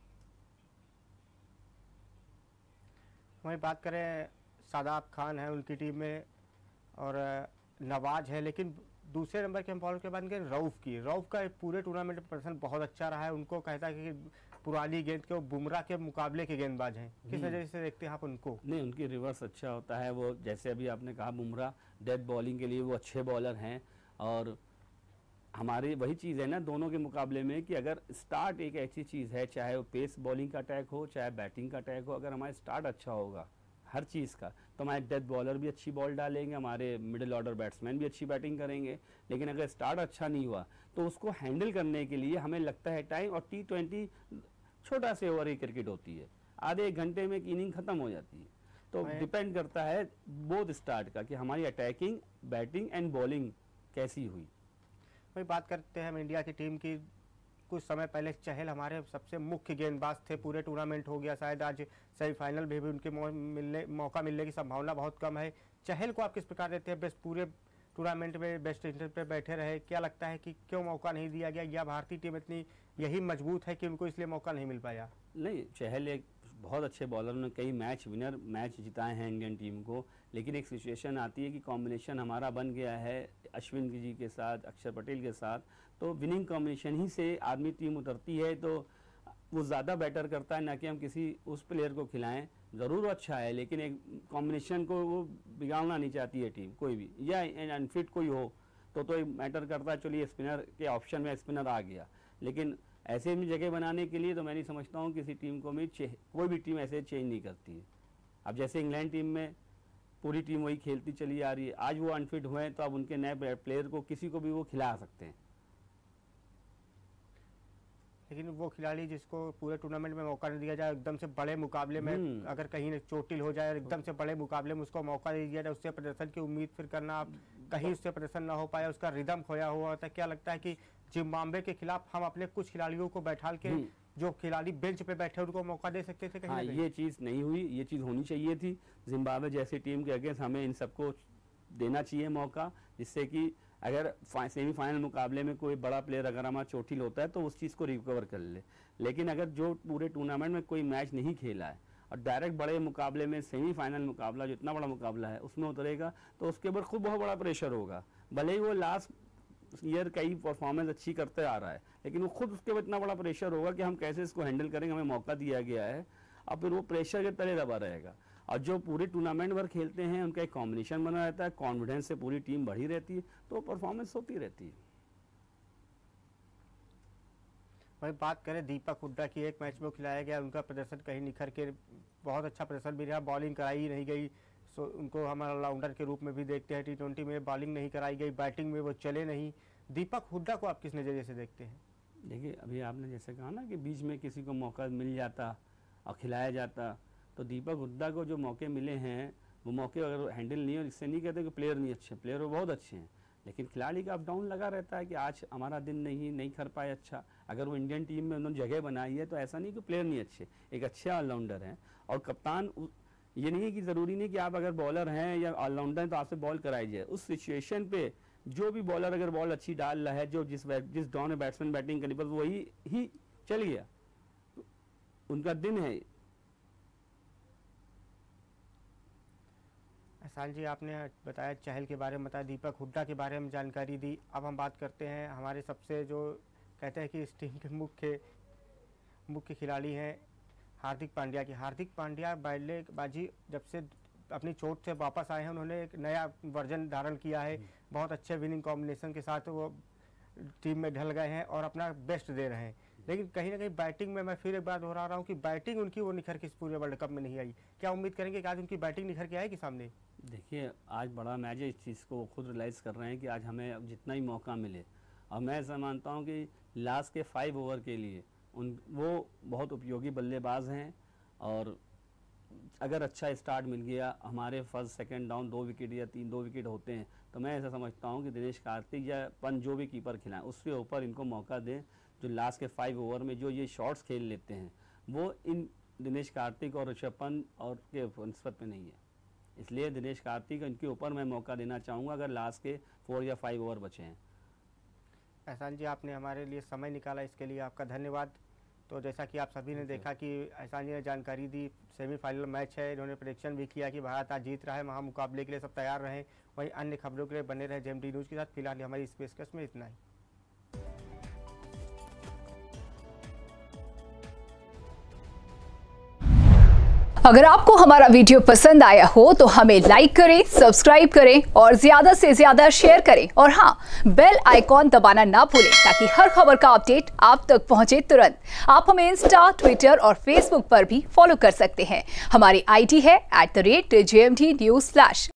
वहीं बात करें, शादाब खान है उनकी टीम में और नवाज है, लेकिन दूसरे नंबर के हम बॉलर के बाद रऊफ़ का पूरे टूर्नामेंट में प्रदर्शन बहुत अच्छा रहा है। उनको कहता है कि पुरानी गेंद के वो बुमराह के मुकाबले के गेंदबाज हैं। किस वजह से देखते हैं आप उनको? नहीं, उनकी रिवर्स अच्छा होता है। वो जैसे अभी आपने कहा बुमराह डेथ बॉलिंग के लिए वो अच्छे बॉलर हैं और हमारी वही चीज़ है ना दोनों के मुकाबले में कि अगर स्टार्ट एक ऐसी चीज़ है, चाहे वो पेस बॉलिंग का अटैक हो चाहे बैटिंग का अटैक हो, अगर हमारा स्टार्ट अच्छा होगा हर चीज़ का तो हमारे डेथ बॉलर भी अच्छी बॉल डालेंगे, हमारे मिडिल ऑर्डर बैट्समैन भी अच्छी बैटिंग करेंगे। लेकिन अगर स्टार्ट अच्छा नहीं हुआ तो उसको हैंडल करने के लिए हमें लगता है टाइम, और T20 छोटा से ओवर की क्रिकेट होती है, आधे 1 घंटे में एक इनिंग ख़त्म हो जाती है। तो डिपेंड करता है बोथ स्टार्ट का कि हमारी अटैकिंग, बैटिंग एंड बॉलिंग कैसी हुई। वही बात करते हैं हम इंडिया की टीम की। कुछ समय पहले चहल हमारे सबसे मुख्य गेंदबाज थे, पूरे टूर्नामेंट हो गया, शायद आज सेमीफाइनल में भी उनके मौका मिलने की संभावना बहुत कम है। चहल को आप किस प्रकार देते हैं? बेस्ट पूरे टूर्नामेंट में बेस्ट इंटर पे बैठे रहे, क्या लगता है कि क्यों मौका नहीं दिया गया, या भारतीय टीम इतनी यही मजबूत है कि उनको इसलिए मौका नहीं मिल पाया? नहीं, चहल एक बहुत अच्छे बॉलर, ने कई विनर मैच जिताए हैं इंडियन टीम को। लेकिन एक सिचुएशन आती है कि कॉम्बिनेशन हमारा बन गया है अश्विन जी के साथ, अक्षर पटेल के साथ, तो विनिंग कॉम्बिनेशन ही से आदमी टीम उतरती है तो वो ज़्यादा बेटर करता है, ना कि हम किसी उस प्लेयर को खिलाएं। ज़रूर अच्छा है लेकिन एक कॉम्बिनेशन को वो बिगाड़ना नहीं चाहती है टीम कोई भी, या अनफिट कोई हो तो मैटर करता है। चलिए स्पिनर के ऑप्शन में स्पिनर आ गया, लेकिन ऐसे में जगह बनाने के लिए तो मैं नहीं समझता हूँ किसी टीम को भी कोई भी टीम ऐसे चेंज नहीं करती है। अब जैसे इंग्लैंड टीम में पूरी टीम वही खेलती चली आ रही है, आज वो अनफिट हुए तो अब उनके नए प्लेयर को किसी को भी वो खिला सकते हैं। लेकिन वो खिलाड़ी जिसको पूरे टूर्नामेंट में मौका नहीं दिया जाए, एकदम से बड़े मुकाबले में अगर कहीं चोटिल हो जाए, एकदम से बड़े मुकाबले में उसको मौका दे दिया जाए, उससे प्रदर्शन की उम्मीद फिर करना, आप कहीं उससे प्रदर्शन ना हो पाया, उसका रिदम खोया हुआ होता है। क्या लगता है कि जिम्बाब्वे के खिलाफ हम अपने कुछ खिलाड़ियों को बैठाल के, जो खिलाड़ी बेंच पे बैठे उनको मौका दे सकते थे? हाँ, ये चीज़ नहीं हुई, ये चीज़ होनी चाहिए थी। जिम्बाब्वे जैसी टीम के अगेंस्ट हमें इन सबको देना चाहिए मौका, जिससे कि अगर सेमीफाइनल मुकाबले में कोई बड़ा प्लेयर अगर हमारा चोटिल होता है तो उस चीज़ को रिकवर कर ले। लेकिन अगर जो पूरे टूर्नामेंट में कोई मैच नहीं खेला है और डायरेक्ट बड़े मुकाबले में सेमीफाइनल मुकाबला, जो इतना बड़ा मुकाबला है, उसमें उतरेगा तो उसके ऊपर खूब बहुत बड़ा प्रेशर होगा। भले ही वो लास्ट ईयर कई परफॉर्मेंस अच्छी करते आ रहा है, लेकिन वो खुद उसके ऊपर इतना बड़ा प्रेशर होगा कि हम कैसे इसको हैंडल करेंगे, हमें मौका दिया गया है, और फिर वो प्रेशर के तले दबा रहेगा। और जो पूरे टूर्नामेंट भर खेलते हैं उनका एक कॉम्बिनेशन बना रहता है, कॉन्फिडेंस से पूरी टीम बढ़ी रहती है, तो परफॉर्मेंस होती रहती है। वही बात करें दीपक हुड्डा की, एक मैच में खिलाया गया, उनका प्रदर्शन कहीं निखर के बहुत अच्छा प्रदर्शन भी रहा, बॉलिंग कराई ही नहीं गई, उनको हम ऑलराउंडर के रूप में भी देखते हैं। T20 में बॉलिंग नहीं कराई गई, बैटिंग में वो चले नहीं। दीपक हुड्डा को आप किस नज़रिए से देखते हैं? देखिए, अभी आपने जैसे कहा ना कि बीच में किसी को मौका मिल जाता और खिलाया जाता, तो दीपक हुड्डा को जो मौके मिले हैं वो मौके अगर हैंडल नहीं हो, इससे नहीं कहते कि प्लेयर नहीं अच्छे, प्लेयर वो बहुत अच्छे हैं, लेकिन खिलाड़ी का अप डाउन लगा रहता है कि आज हमारा दिन नहीं कर पाए अच्छा। अगर वो इंडियन टीम में उन्होंने जगह बनाई है तो ऐसा नहीं कि प्लेयर नहीं अच्छे, एक अच्छे ऑलराउंडर हैं। और कप्तान ये नहीं है कि ज़रूरी नहीं कि आप अगर बॉलर हैं या ऑलराउंडर हैं तो आपसे बॉल कराई जाए। उस सिचुएशन पे जो भी बॉलर अगर बॉल अच्छी डाल रहा है, जो जिस डाउन में बैट्समैन बैटिंग करी बस वही ही चल गया, उनका दिन है। एहसान जी, आपने बताया चहल के बारे में, बताया दीपक हुड्डा के बारे में जानकारी दी। अब हम बात करते हैं हमारे सबसे जो कहते हैं कि इस टीम के मुख्य खिलाड़ी हैं हार्दिक पांड्या की। हार्दिक पांड्या बल्लेबाजी जब से अपनी चोट से वापस आए हैं, उन्होंने एक नया वर्जन धारण किया है। बहुत अच्छे विनिंग कॉम्बिनेशन के साथ वो टीम में ढल गए हैं और अपना बेस्ट दे रहे हैं। लेकिन कहीं ना कहीं बैटिंग में मैं फिर एक बार दोहरा रहा हूँ कि बैटिंग उनकी वो निखर के इस पूरे वर्ल्ड कप में नहीं आई। क्या उम्मीद करेंगे कि आज उनकी बैटिंग निखर के आएगी सामने? देखिए, आज बड़ा मैच है, इस चीज़ को खुद रियलाइज़ कर रहे हैं कि आज हमें अब जितना ही मौका मिले, और मैं ऐसा मानता हूँ कि लास्ट के 5 ओवर के लिए वो बहुत उपयोगी बल्लेबाज हैं। और अगर अच्छा स्टार्ट मिल गया, हमारे फर्स्ट सेकंड डाउन 2 विकेट या 2 विकेट होते हैं, तो मैं ऐसा समझता हूँ कि दिनेश कार्तिक या पंत जो भी कीपर खिलाएं उसके ऊपर इनको मौका दें। जो लास्ट के 5 ओवर में जो ये शॉट्स खेल लेते हैं वो इन दिनेश कार्तिक और ऋषभ पंत और के निस्बत में नहीं है, इसलिए दिनेश कार्तिक इनके ऊपर मैं मौका देना चाहूँगा अगर लास्ट के 4 या 5 ओवर बचे हैं। एहसान जी, आपने हमारे लिए समय निकाला, इसके लिए आपका धन्यवाद। तो जैसा कि आप सभी ने देखा कि एहसान जी ने जानकारी दी, सेमीफाइनल मैच है, इन्होंने प्रेडिक्शन भी किया कि भारत आज जीत रहा है। महामुकाबले के लिए सब तैयार रहें। वहीं अन्य खबरों के लिए बने रहे जेएमडी न्यूज़ के साथ। फिलहाल हमारी इस पेशकश में इतना ही। अगर आपको हमारा वीडियो पसंद आया हो तो हमें लाइक करें, सब्सक्राइब करें और ज्यादा से ज्यादा शेयर करें। और हाँ, बेल आइकॉन दबाना ना भूलें ताकि हर खबर का अपडेट आप तक पहुंचे तुरंत। आप हमें इंस्टा, ट्विटर और फेसबुक पर भी फॉलो कर सकते हैं। हमारी आईडी है @JMD News।